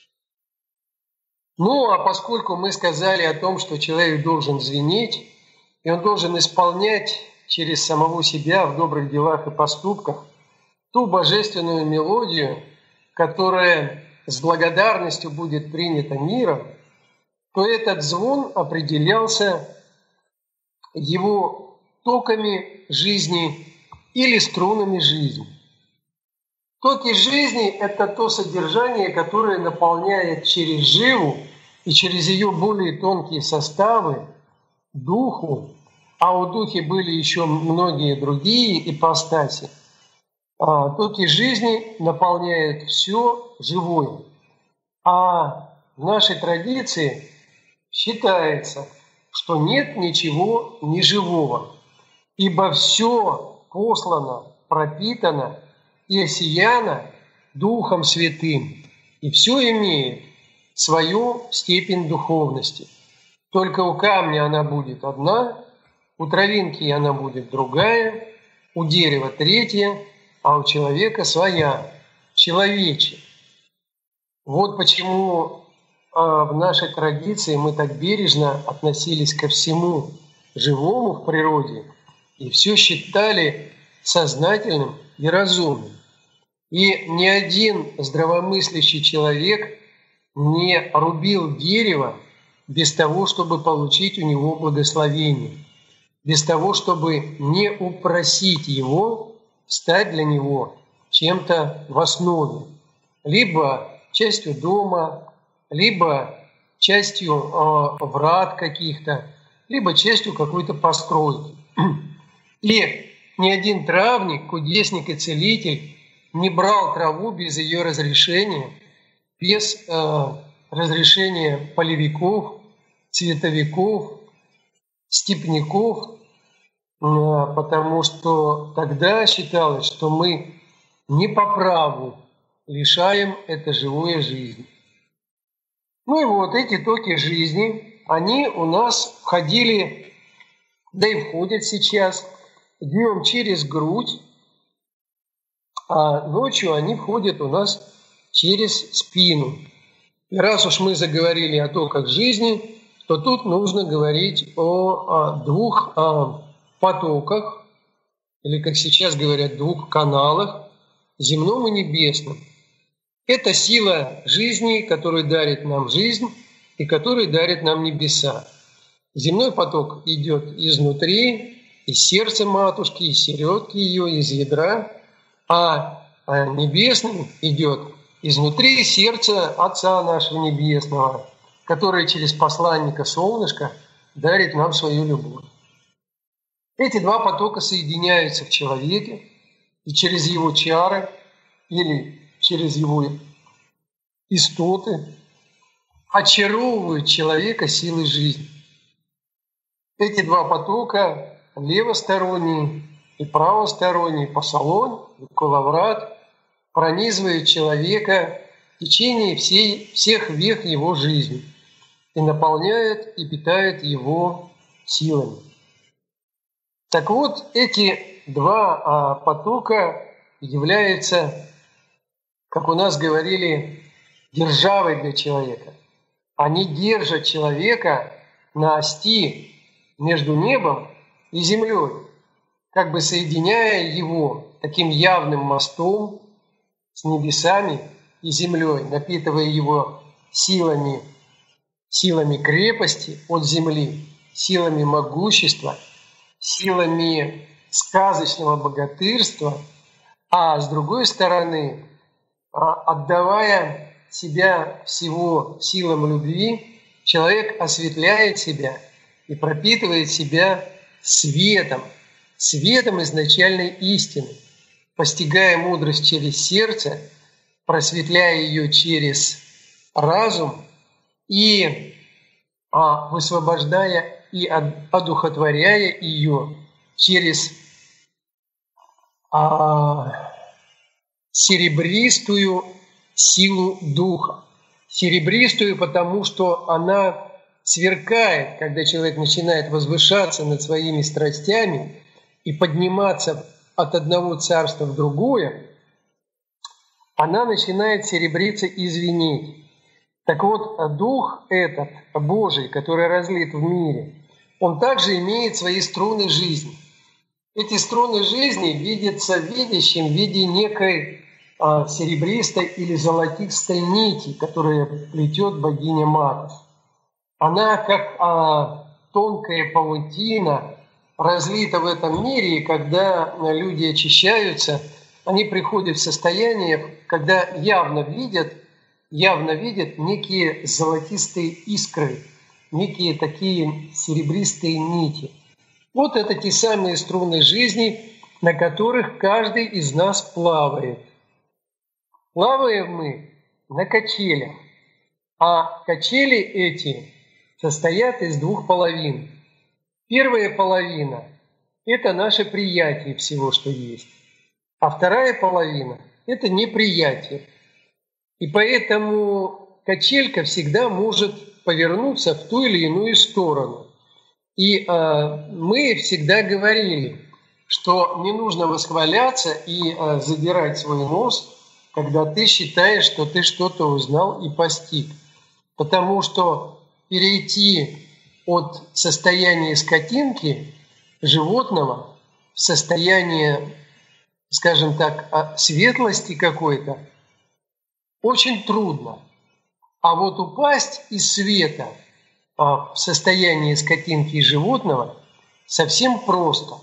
Ну, а поскольку мы сказали о том, что человек должен звенеть, и он должен исполнять через самого себя в добрых делах и поступках ту божественную мелодию, которая с благодарностью будет принята миром, то этот звон определялся его токами жизни или струнами жизни. Токи жизни – это то содержание, которое наполняет через живу и через ее более тонкие составы духу, а у духе были еще многие другие ипостаси. А токи жизни наполняют все живое. А в нашей традиции считается, что нет ничего неживого, ибо все послано, пропитано и осияно Духом Святым, и все имеет свою степень духовности. Только у камня она будет одна, у травинки она будет другая, у дерева третья, а у человека своя, человечья. Вот почему э, в нашей традиции мы так бережно относились ко всему живому в природе и все считали сознательным и разумным. И ни один здравомыслящий человек не рубил дерево без того, чтобы получить у него благословение, без того, чтобы не упросить его стать для него чем-то в основе, либо частью дома, либо частью э, врат каких-то, либо частью какой-то постройки. И ни один травник, кудесник и целитель не брал траву без ее разрешения, без э, разрешения полевиков, цветовиков, степняков, э, потому что тогда считалось, что мы не по праву лишаем это живое жизни. Ну и вот эти токи жизни, они у нас входили, да и входят сейчас, днем через грудь, а ночью они входят у нас через спину. И раз уж мы заговорили о токах жизни, то тут нужно говорить о, о двух о потоках, или, как сейчас говорят, двух каналах, земном и небесном. Это сила жизни, которая дарит нам жизнь и которая дарит нам небеса. Земной поток идет изнутри, из сердца матушки, из середки ее, из ядра, а небесный идет изнутри сердца Отца нашего Небесного, который через посланника Солнышка дарит нам свою любовь. Эти два потока соединяются в человеке, и через его чары или через его истоты очаровывают человека силой жизни. Эти два потока, левосторонний и правосторонний посолонь и коловрат, пронизывают человека в течение всей, всех век его жизни и наполняют и питают его силами. Так вот, эти два а, потока являются, как у нас говорили, державой для человека. Они держат человека на ости между небом и землей, как бы соединяя его таким явным мостом с небесами и землей, напитывая его силами, силами крепости от земли, силами могущества, силами сказочного богатырства, а с другой стороны, отдавая себя всего силам любви, человек осветляет себя и пропитывает себя светом, светом изначальной истины, постигая мудрость через сердце, просветляя ее через разум и а, высвобождая и одухотворяя ее через а, серебристую силу духа. Серебристую, потому что она сверкает, когда человек начинает возвышаться над своими страстями и подниматься от одного царства в другое, она начинает серебриться и звенеть. Так вот, дух этот, Божий, который разлит в мире, он также имеет свои струны жизни. Эти струны жизни видятся видящим в виде некой а, серебристой или золотистой нити, которая плетет богиня Матов. Она, как а, тонкая паутина, разлита в этом мире, и когда люди очищаются, они приходят в состояние, когда явно видят, явно видят некие золотистые искры, некие такие серебристые нити. Вот это те самые струны жизни, на которых каждый из нас плавает. Плаваем мы на качелях, а качели эти состоят из двух половин. Первая половина – это наше приятие всего, что есть, а вторая половина – это неприятие. И поэтому качелька всегда может повернуться в ту или иную сторону. И э, мы всегда говорили, что не нужно восхваляться и э, задирать свой нос, когда ты считаешь, что ты что-то узнал и постиг. Потому что перейти от состояния скотинки, животного, в состояние скажем так, светлости какой-то, очень трудно. А вот упасть из света в состоянии скотинки и животного совсем просто.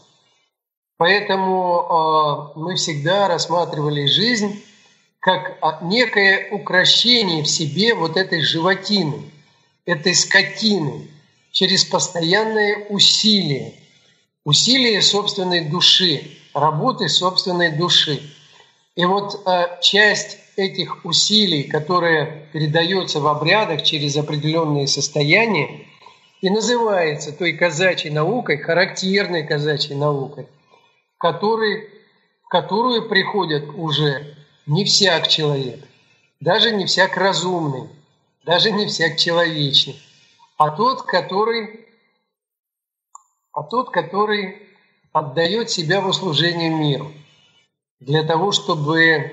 Поэтому мы всегда рассматривали жизнь как некое укрощение в себе вот этой животины, этой скотины, через постоянное усилие, усилие собственной души, работы собственной души. И вот часть этих усилий, которая передается в обрядах через определенные состояния, и называется той казачьей наукой, характерной казачьей наукой, в которой, в которую приходят уже не всяк человек, даже не всяк разумный, даже не всяк человечный, а тот, который, а тот, который отдает себя в услужение миру для того, чтобы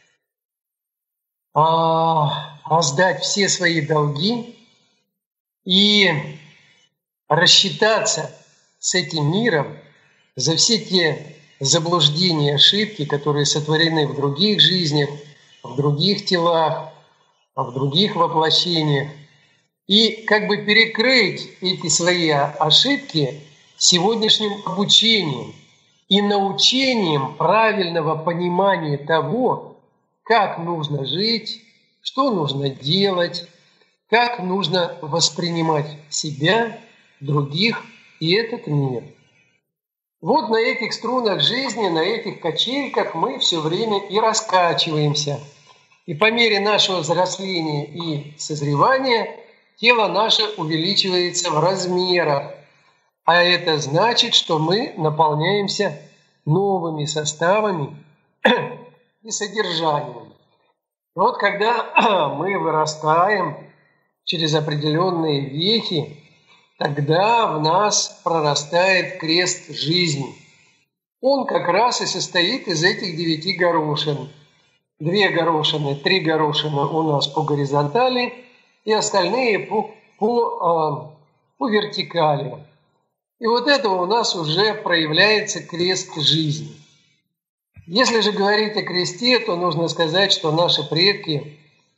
а, раздать все свои долги и рассчитаться с этим миром за все те заблуждения и ошибки, которые сотворены в других жизнях, в других телах, в других воплощениях, и как бы перекрыть эти свои ошибки сегодняшним обучением и научением правильного понимания того, как нужно жить, что нужно делать, как нужно воспринимать себя, других и этот мир. Вот на этих струнах жизни, на этих качельках мы все время и раскачиваемся. И по мере нашего взросления и созревания тело наше увеличивается в размерах. А это значит, что мы наполняемся новыми составами и содержанием. И вот когда мы вырастаем через определенные вехи, тогда в нас прорастает крест жизни. Он как раз и состоит из этих девяти горошин. Две горошины, три горошины у нас по горизонтали, и остальные по, по, по вертикали. И вот это у нас уже проявляется крест жизни. Если же говорить о кресте, то нужно сказать, что наши предки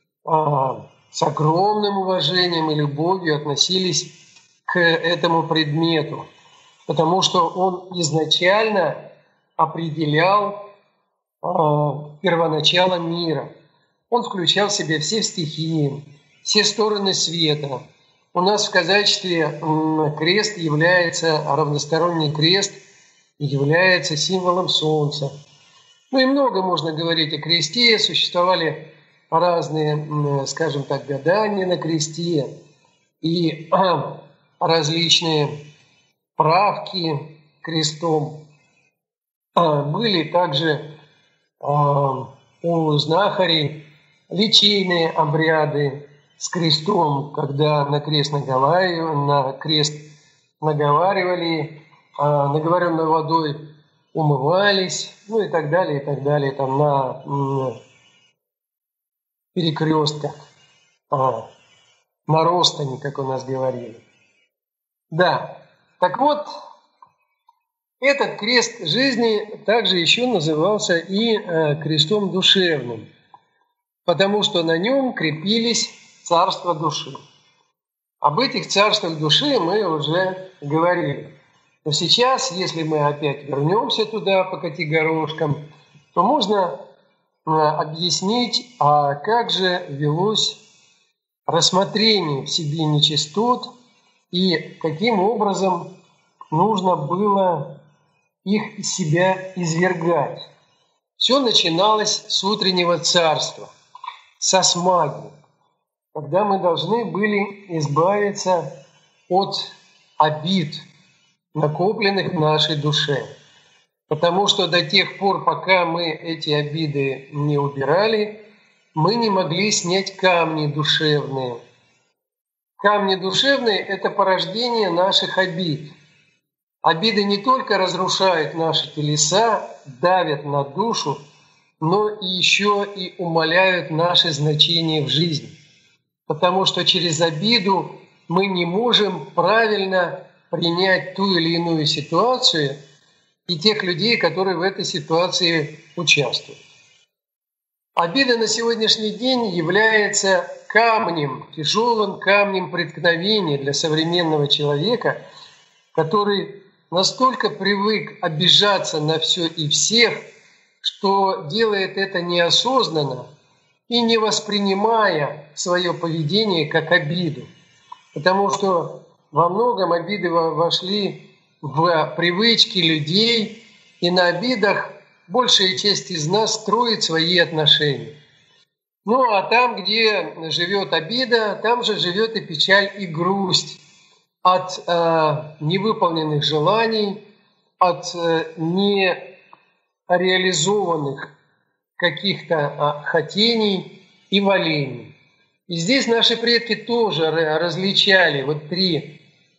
а, с огромным уважением и любовью относились к этому предмету, потому что он изначально определял э, первоначало мира. Он включал в себя все стихии, все стороны света. У нас в казачестве э, крест является, равносторонний крест является символом солнца. Ну и много можно говорить о кресте. Существовали разные, э, скажем так, гадания на кресте и э, различные правки крестом. Были также у знахарей личейные обряды с крестом, когда на крест наговаривали, на крест наговаривали, наговоренной водой умывались, ну и так далее, и так далее, там на перекрестках, на ростане, как у нас говорили. Да, так вот, этот крест жизни также еще назывался и э, крестом душевным, потому что на нем крепились царства души. Об этих царствах души мы уже говорили. Но сейчас, если мы опять вернемся туда по категорошкам, то можно э, объяснить, а как же велось рассмотрение в себе нечистот, и каким образом нужно было их из себя извергать. Все начиналось с утреннего царства, со смаги, когда мы должны были избавиться от обид, накопленных в нашей душе. Потому что до тех пор, пока мы эти обиды не убирали, мы не могли снять камни душевные. Камни душевные – это порождение наших обид. Обиды не только разрушают наши телеса, давят на душу, но и еще и умаляют наше значение в жизни. Потому что через обиду мы не можем правильно принять ту или иную ситуацию и тех людей, которые в этой ситуации участвуют. Обида на сегодняшний день является камнем, тяжелым камнем преткновения для современного человека, который настолько привык обижаться на все и всех, что делает это неосознанно и не воспринимая свое поведение как обиду. Потому что во многом обиды вошли в привычки людей, и на обидах большая часть из нас строит свои отношения. Ну а там, где живет обида, там же живет и печаль, и грусть от э, невыполненных желаний, от э, нереализованных каких-то э, хотений и волений. И здесь наши предки тоже различали вот три,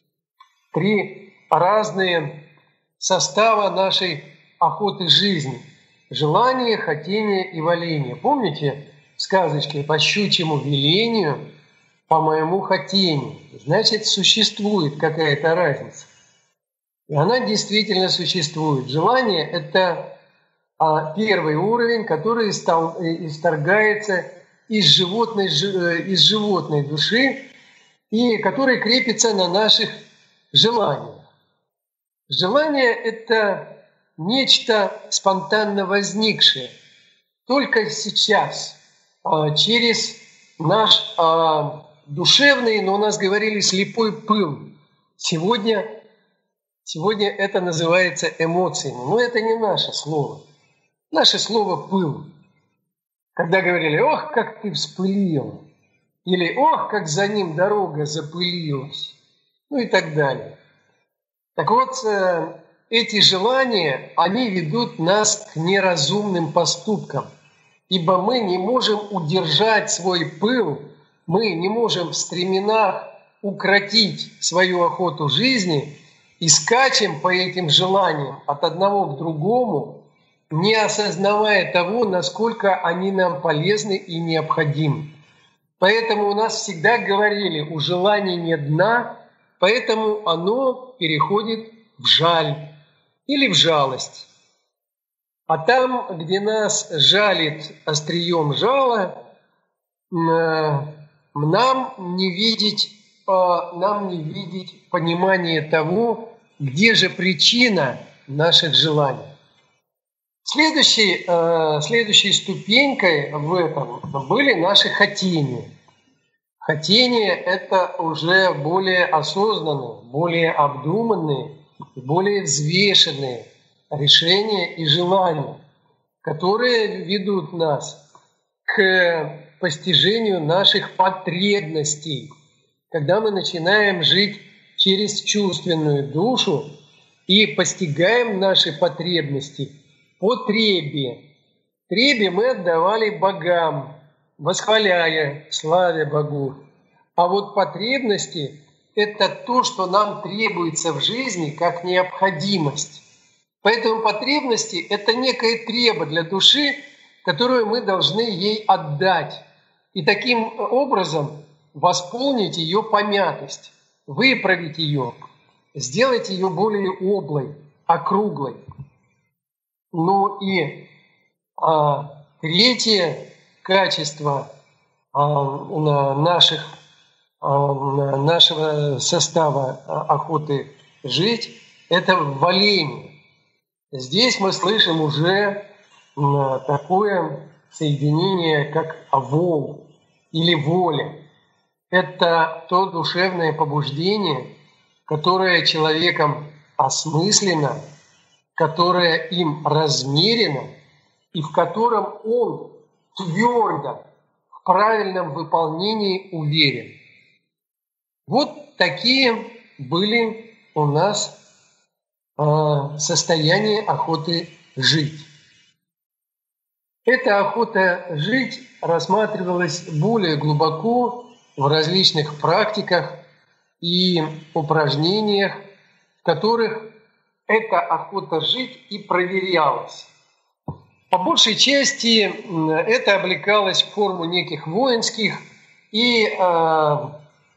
три разные состава нашей охоты жизни. Желание, хотение и воление. Помните в сказочке «По щучьему велению, по моему хотению»? Значит, существует какая-то разница. И она действительно существует. Желание – это а, первый уровень, который стал, исторгается из животной, из животной души и который крепится на наших желаниях. Желание – это нечто спонтанно возникшее только сейчас, через наш душевный, но у нас говорили, слепой пыл. Сегодня, сегодня это называется эмоциями, но это не наше слово. Наше слово «пыл». Когда говорили «ох, как ты вспылил», или «ох, как за ним дорога запылилась», ну и так далее. Так вот, эти желания, они ведут нас к неразумным поступкам, ибо мы не можем удержать свой пыл, мы не можем в стременах укротить свою охоту жизни и скачем по этим желаниям от одного к другому, не осознавая того, насколько они нам полезны и необходимы. Поэтому у нас всегда говорили, у желаний нет дна, поэтому оно переходит в жаль или в жалость. А там, где нас жалит острием жала, нам не видеть, нам не видеть понимание того, где же причина наших желаний. Следующей, следующей ступенькой в этом были наши хотения. Хотения – это уже более осознанные, более обдуманные, более взвешенные решения и желания, которые ведут нас к постижению наших потребностей, когда мы начинаем жить через чувственную душу и постигаем наши потребности по требе. Требе мы отдавали богам, восхваляя, славя богов. А вот потребности – это то, что нам требуется в жизни как необходимость. Поэтому потребности – это некое требо для души, которую мы должны ей отдать. И таким образом восполнить ее помятость, выправить ее, сделать ее более облой, округлой. Ну и а, третье качество а, наших, а, нашего состава охоты жить – это воление. Здесь мы слышим уже такое соединение, как вол или воля. Это то душевное побуждение, которое человеком осмысленно, которое им размерено и в котором он твердо в правильном выполнении уверен. Вот такие были у нас э, состояния охоты жить. Эта охота жить рассматривалась более глубоко в различных практиках и упражнениях, в которых эта охота жить и проверялась. По большей части это облекалось в форму неких воинских и э,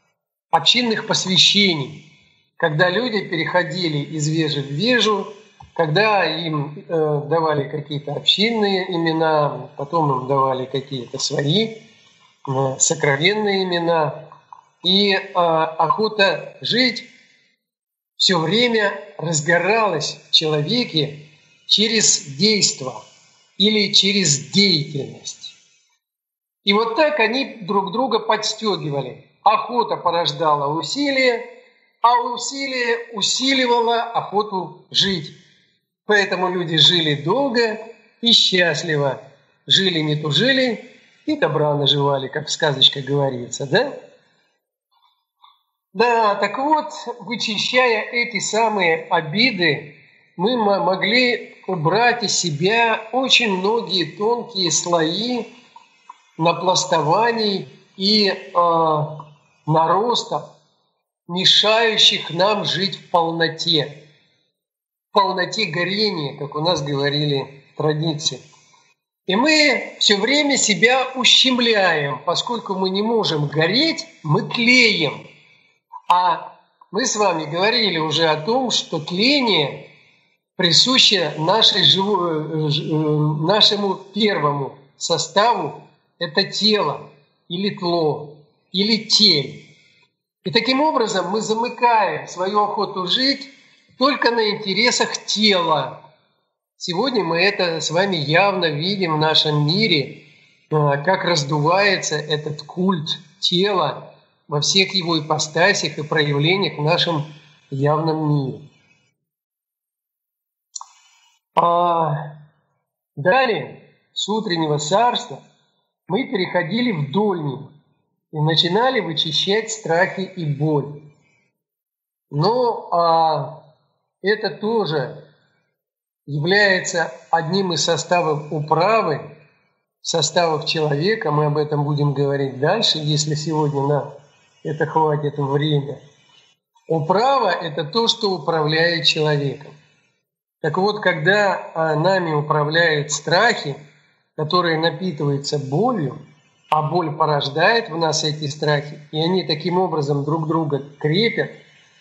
общинных посвящений, когда люди переходили из вежи в вежу, когда им э, давали какие-то общинные имена, потом им давали какие-то свои э, сокровенные имена. И э, охота жить все время разгоралась в человеке через действо или через деятельность. И вот так они друг друга подстегивали. Охота порождала усилие, а усилие усиливало охоту жить. Поэтому люди жили долго и счастливо. Жили не тужили и добра наживали, как в сказочках говорится, да? Да, так вот, вычищая эти самые обиды, мы могли убрать из себя очень многие тонкие слои напластований и э, наростов, мешающих нам жить в полноте. В полноте горения, как у нас говорили в традиции. И мы все время себя ущемляем, поскольку мы не можем гореть, мы тлеем. А мы с вами говорили уже о том, что тление присуще нашей, нашему первому составу – это тело или тло, или тель. И таким образом мы замыкаем свою охоту жить только на интересах тела. Сегодня мы это с вами явно видим в нашем мире, как раздувается этот культ тела во всех его ипостасях и проявлениях в нашем явном мире. А далее, с утреннего царства, мы переходили в дольнюю и начинали вычищать страхи и боль. Но а, это тоже является одним из составов управы, составов человека. Мы об этом будем говорить дальше, если сегодня на это хватит время. Управа – это то, что управляет человеком. Так вот, когда нами управляют страхи, которые напитываются болью, а боль порождает в нас эти страхи, и они таким образом друг друга крепят,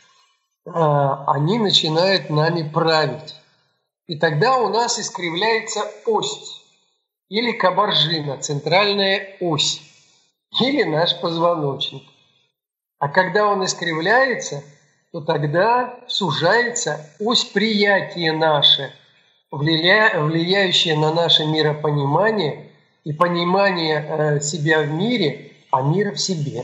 они начинают нами править. И тогда у нас искривляется ось, или кабаржина, центральная ось, или наш позвоночник. А когда он искривляется, то тогда сужается ось приятия наше, влияющее на наше миропонимание и понимание себя в мире, а мира в себе.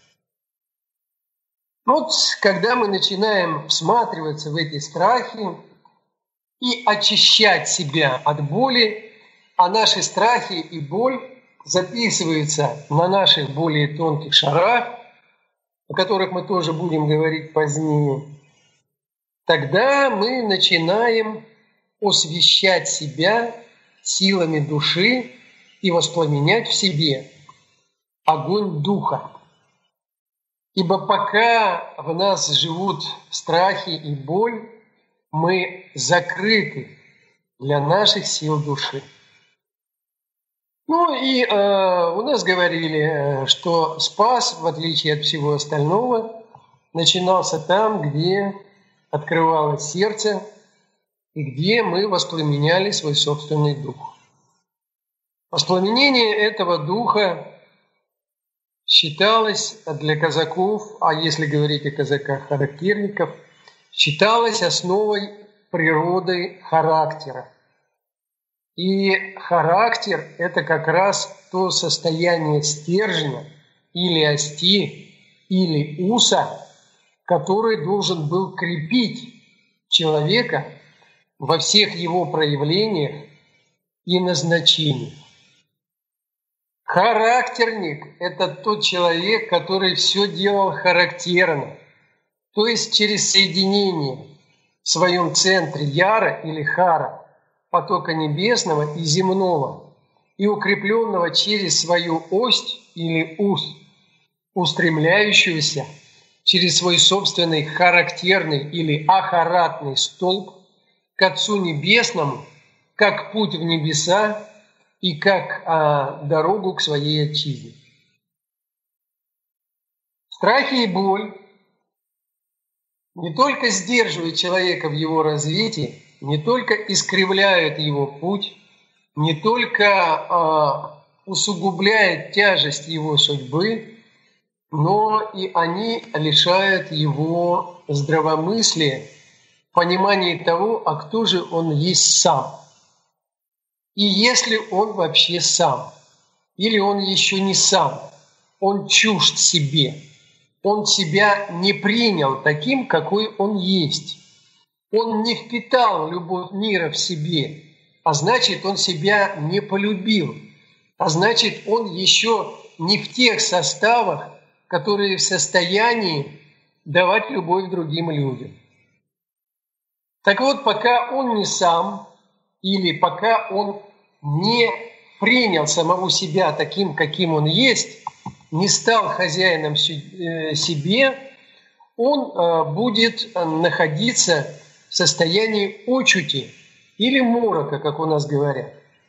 Вот когда мы начинаем всматриваться в эти страхи и очищать себя от боли, а наши страхи и боль записываются на наших более тонких шарах, о которых мы тоже будем говорить позднее, тогда мы начинаем освещать себя силами души и воспламенять в себе огонь духа. Ибо пока в нас живут страхи и боль, мы закрыты для наших сил души. Ну и э, у нас говорили, что спас, в отличие от всего остального, начинался там, где открывалось сердце и где мы воспламеняли свой собственный дух. Воспламенение этого духа считалось для казаков, а если говорить о казаках-характерников, считалось основой природы характера. И характер – это как раз то состояние стержня или ости, или уса, который должен был крепить человека во всех его проявлениях и назначениях. Характерник – это тот человек, который все делал характерно, то есть через соединение в своем центре яра или хара, потока небесного и земного, и укрепленного через свою ось или ус, устремляющуюся через свой собственный характерный или ахаратный столб к Отцу Небесному, как путь в небеса и как а, дорогу к своей отчизне. Страхи и боль не только сдерживают человека в его развитии, не только искривляют его путь, не только э, усугубляют тяжесть его судьбы, но и они лишают его здравомыслия, понимания того, а кто же он есть сам. И если он вообще сам, или он еще не сам, он чужд себе, он себя не принял таким, какой он есть. Он не впитал любовь мира в себе, а значит, он себя не полюбил, а значит, он еще не в тех составах, которые в состоянии давать любовь другим людям. Так вот, пока он не сам, или пока он не принял самого себя таким, каким он есть, не стал хозяином себе, он будет находиться в состоянии очути или морока, как у нас говорят.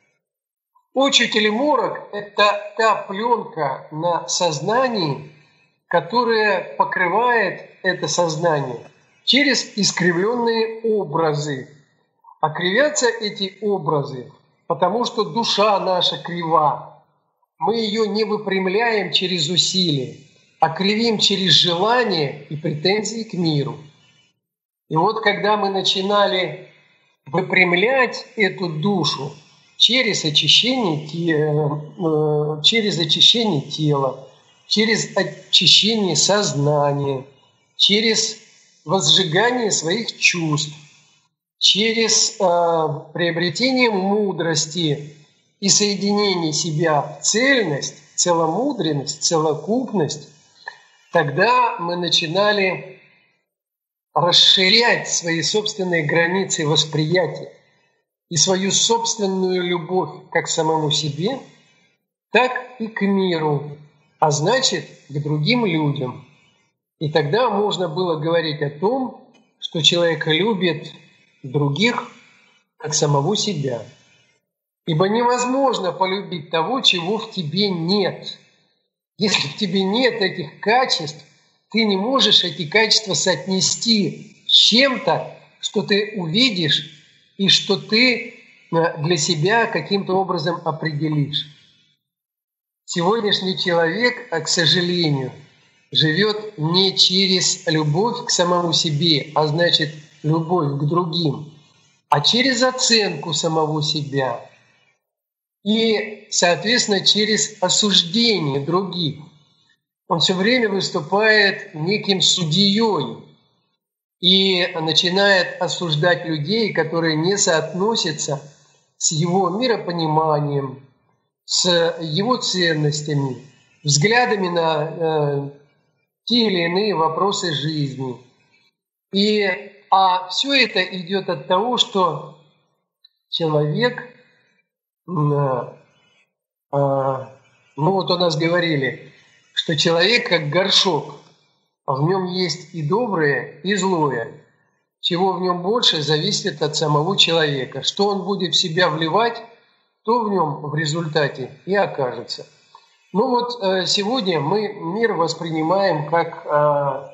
Очуть или морок – это та пленка на сознании, которая покрывает это сознание через искривленные образы. А кривятся эти образы, потому что душа наша крива. Мы ее не выпрямляем через усилие, а кривим через желание и претензии к миру. И вот когда мы начинали выпрямлять эту душу через очищение, через очищение тела, через очищение сознания, через возжигание своих чувств, через э, приобретение мудрости и соединение себя в цельность, целомудренность, целокупность, тогда мы начинали расширять свои собственные границы восприятия и свою собственную любовь как к самому себе, так и к миру, а значит, к другим людям. И тогда можно было говорить о том, что человек любит других как самого себя. Ибо невозможно полюбить того, чего в тебе нет. Если в тебе нет этих качеств, ты не можешь эти качества соотнести с чем-то, что ты увидишь и что ты для себя каким-то образом определишь. Сегодняшний человек, к сожалению, живет не через любовь к самому себе, а значит, любовь к другим, а через оценку самого себя и, соответственно, через осуждение других. Он все время выступает неким судьей и начинает осуждать людей, которые не соотносятся с его миропониманием, с его ценностями, взглядами на э, те или иные вопросы жизни. И, а все это идет от того, что человек, э, э, ну вот у нас говорили, что человек как горшок, в нем есть и доброе, и злое. Чего в нем больше, зависит от самого человека. Что он будет в себя вливать, то в нем в результате и окажется. Ну вот сегодня мы мир воспринимаем как а,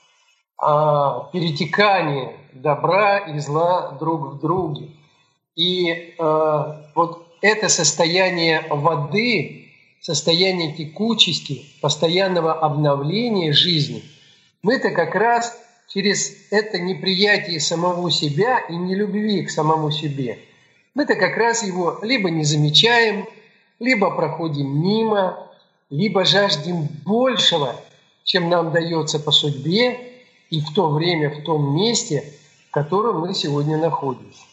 а, перетекание добра и зла друг в друге. И а, вот это состояние воды, состояние текучести, постоянного обновления жизни, мы-то как раз через это неприятие самого себя и нелюбви к самому себе, мы-то как раз его либо не замечаем, либо проходим мимо, либо жаждем большего, чем нам дается по судьбе и в то время, в том месте, в котором мы сегодня находимся.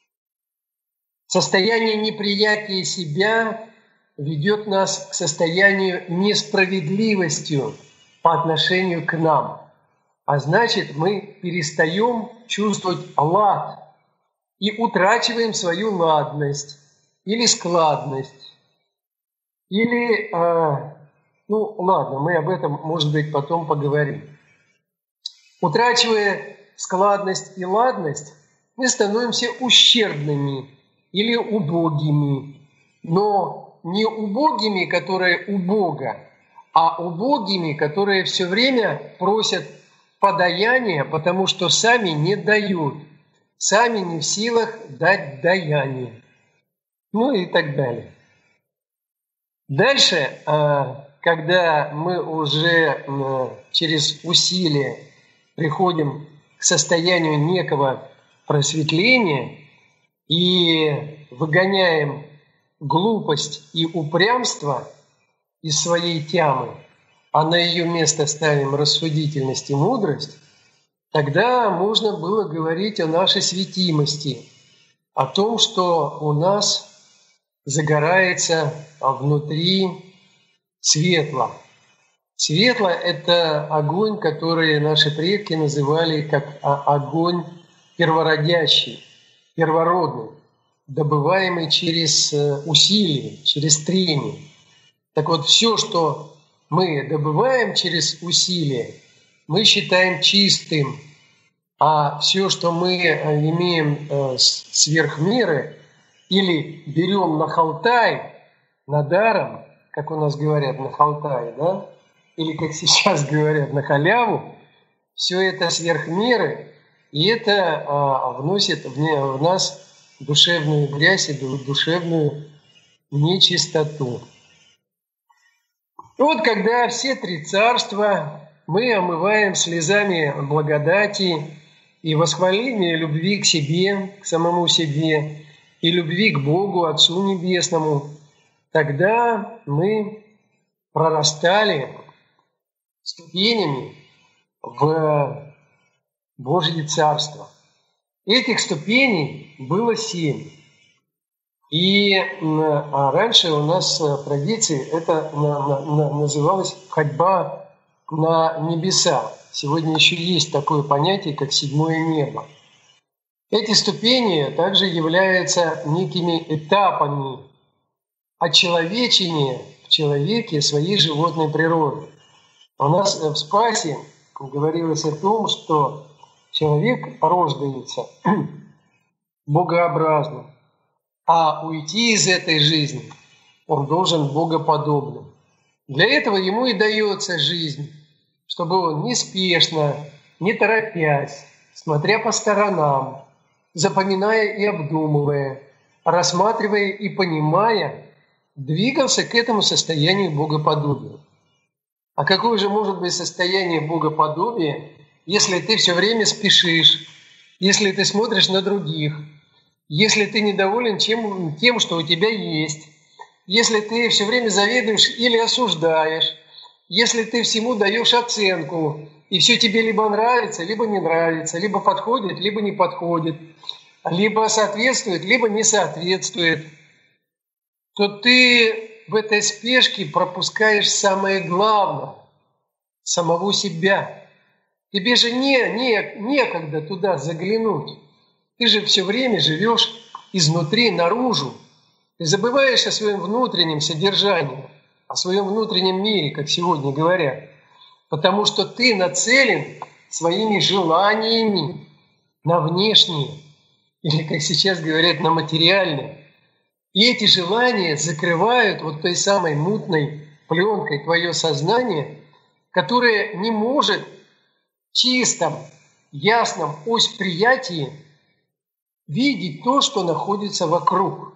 Состояние неприятия себя ведет нас к состоянию несправедливости по отношению к нам. А значит, мы перестаем чувствовать лад и утрачиваем свою ладность или складность. Или, э, ну ладно, мы об этом, может быть, потом поговорим. Утрачивая складность и ладность, мы становимся ущербными или убогими. Но не убогими, которые у Бога, а убогими, которые все время просят подаяния, потому что сами не дают. сами не в силах дать даяние. Ну и так далее. Дальше, когда мы уже через усилия приходим к состоянию некого просветления и выгоняем глупость и упрямство из своей тямы, а на ее место ставим рассудительность и мудрость, тогда можно было говорить о нашей светимости, о том, что у нас загорается внутри светло. Светло – это огонь, который наши предки называли как огонь первородящий, первородный, добываемый через усилие, через трение. Так вот, все, что мы добываем через усилие, мы считаем чистым, а все, что мы имеем сверх меры или берем на халтай, на даром, как у нас говорят, на халтай, да? Или, как сейчас говорят, на халяву, все это сверх меры, и это а, вносит в, не, в нас душевную грязь и душевную нечистоту. И вот когда все три царства мы омываем слезами благодати и восхваления любви к себе, к самому себе, и любви к Богу, Отцу Небесному, тогда мы прорастали ступенями в Божье Царство. Этих ступеней было семь. И раньше у нас в традиции это называлось ходьба на небеса. Сегодня еще есть такое понятие, как седьмое небо. Эти ступени также являются некими этапами очеловечения в человеке своей животной природы. У нас в Спасе говорилось о том, что человек рождается богообразным, а уйти из этой жизни он должен богоподобным. Для этого ему и дается жизнь, чтобы он неспешно, не торопясь, смотря по сторонам, запоминая и обдумывая, рассматривая и понимая, двигался к этому состоянию богоподобия. А какое же может быть состояние богоподобия, если ты все время спешишь, если ты смотришь на других, если ты недоволен чем, тем, что у тебя есть, если ты все время завидуешь или осуждаешь, если ты всему даешь оценку, и все тебе либо нравится, либо не нравится, либо подходит, либо не подходит, либо соответствует, либо не соответствует, то ты в этой спешке пропускаешь самое главное – самого себя. Тебе же не, не, некогда туда заглянуть. Ты же все время живешь изнутри наружу. Ты забываешь о своем внутреннем содержании, о своем внутреннем мире, как сегодня говорят. Потому что ты нацелен своими желаниями на внешние, или, как сейчас говорят, на материальные. И эти желания закрывают вот той самой мутной пленкой твое сознание, которое не может в чистом, ясном восприятии видеть то, что находится вокруг.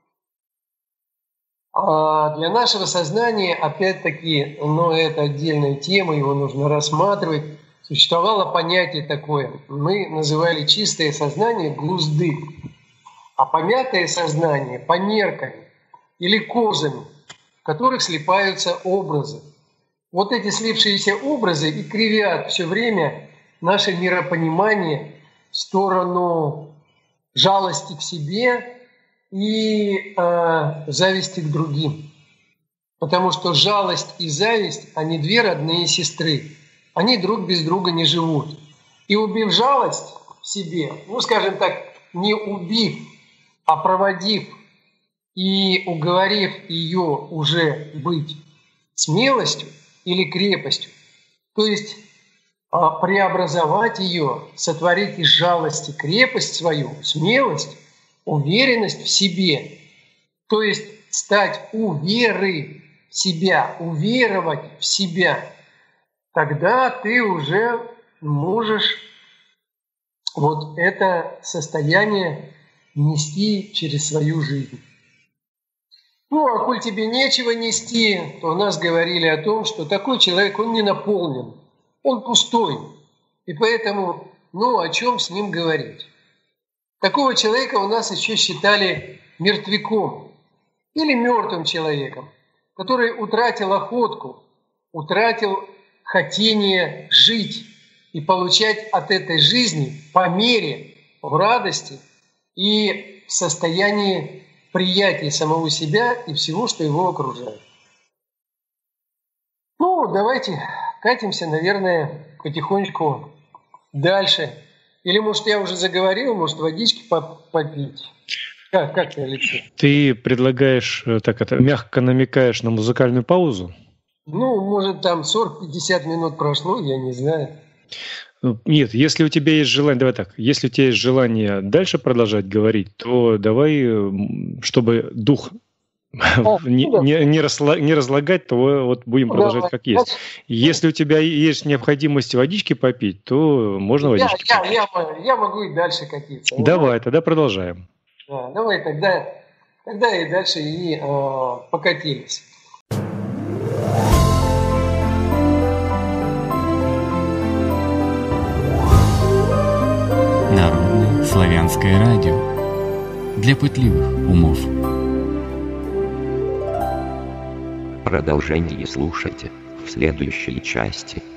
А для нашего сознания, опять-таки, но это отдельная тема, его нужно рассматривать, существовало понятие такое. Мы называли чистое сознание глузды, а помятое сознание померками или козами, в которых слипаются образы. Вот эти слипшиеся образы и кривят все время наше миропонимание в сторону жалости к себе и э, зависти к другим. Потому что жалость и зависть, они две родные сестры. Они друг без друга не живут. И убив жалость в себе, ну, скажем так, не убив, а проводив и уговорив ее уже быть смелостью или крепостью, то есть а, преобразовать ее, сотворить из жалости крепость свою, смелость, уверенность в себе, то есть стать у веры в себя, уверовать в себя, тогда ты уже можешь вот это состояние нести через свою жизнь. Ну, а коль тебе нечего нести, то у нас говорили о том, что такой человек, он не наполнен, он пустой. И поэтому, ну, о чем с ним говорить? Такого человека у нас еще считали мертвяком или мертвым человеком, который утратил охотку, утратил хотение жить и получать от этой жизни по мере, в радости и в состоянии приятия самого себя и всего, что его окружает. Ну, давайте катимся, наверное, потихонечку дальше. Или, может, я уже заговорил, может, водички попить. Как, как ты, Алексей? Ты предлагаешь, так это, мягко намекаешь на музыкальную паузу? Ну, может, там сорок-пятьдесят минут прошло, я не знаю. Нет, если у тебя есть желание, давай так, если у тебя есть желание дальше продолжать говорить, то давай, чтобы дух а, не, да. не, не, расла, не разлагать, то вот будем ну, продолжать давай. Как есть. Если у тебя есть необходимость водички попить, то можно я, водички я, попить. Я, я, я могу и дальше катиться. Давай, тогда продолжаем. Да, давай тогда, тогда и дальше и э, покатились. Народное славянское радио для пытливых умов. Продолжение слушайте в следующей части.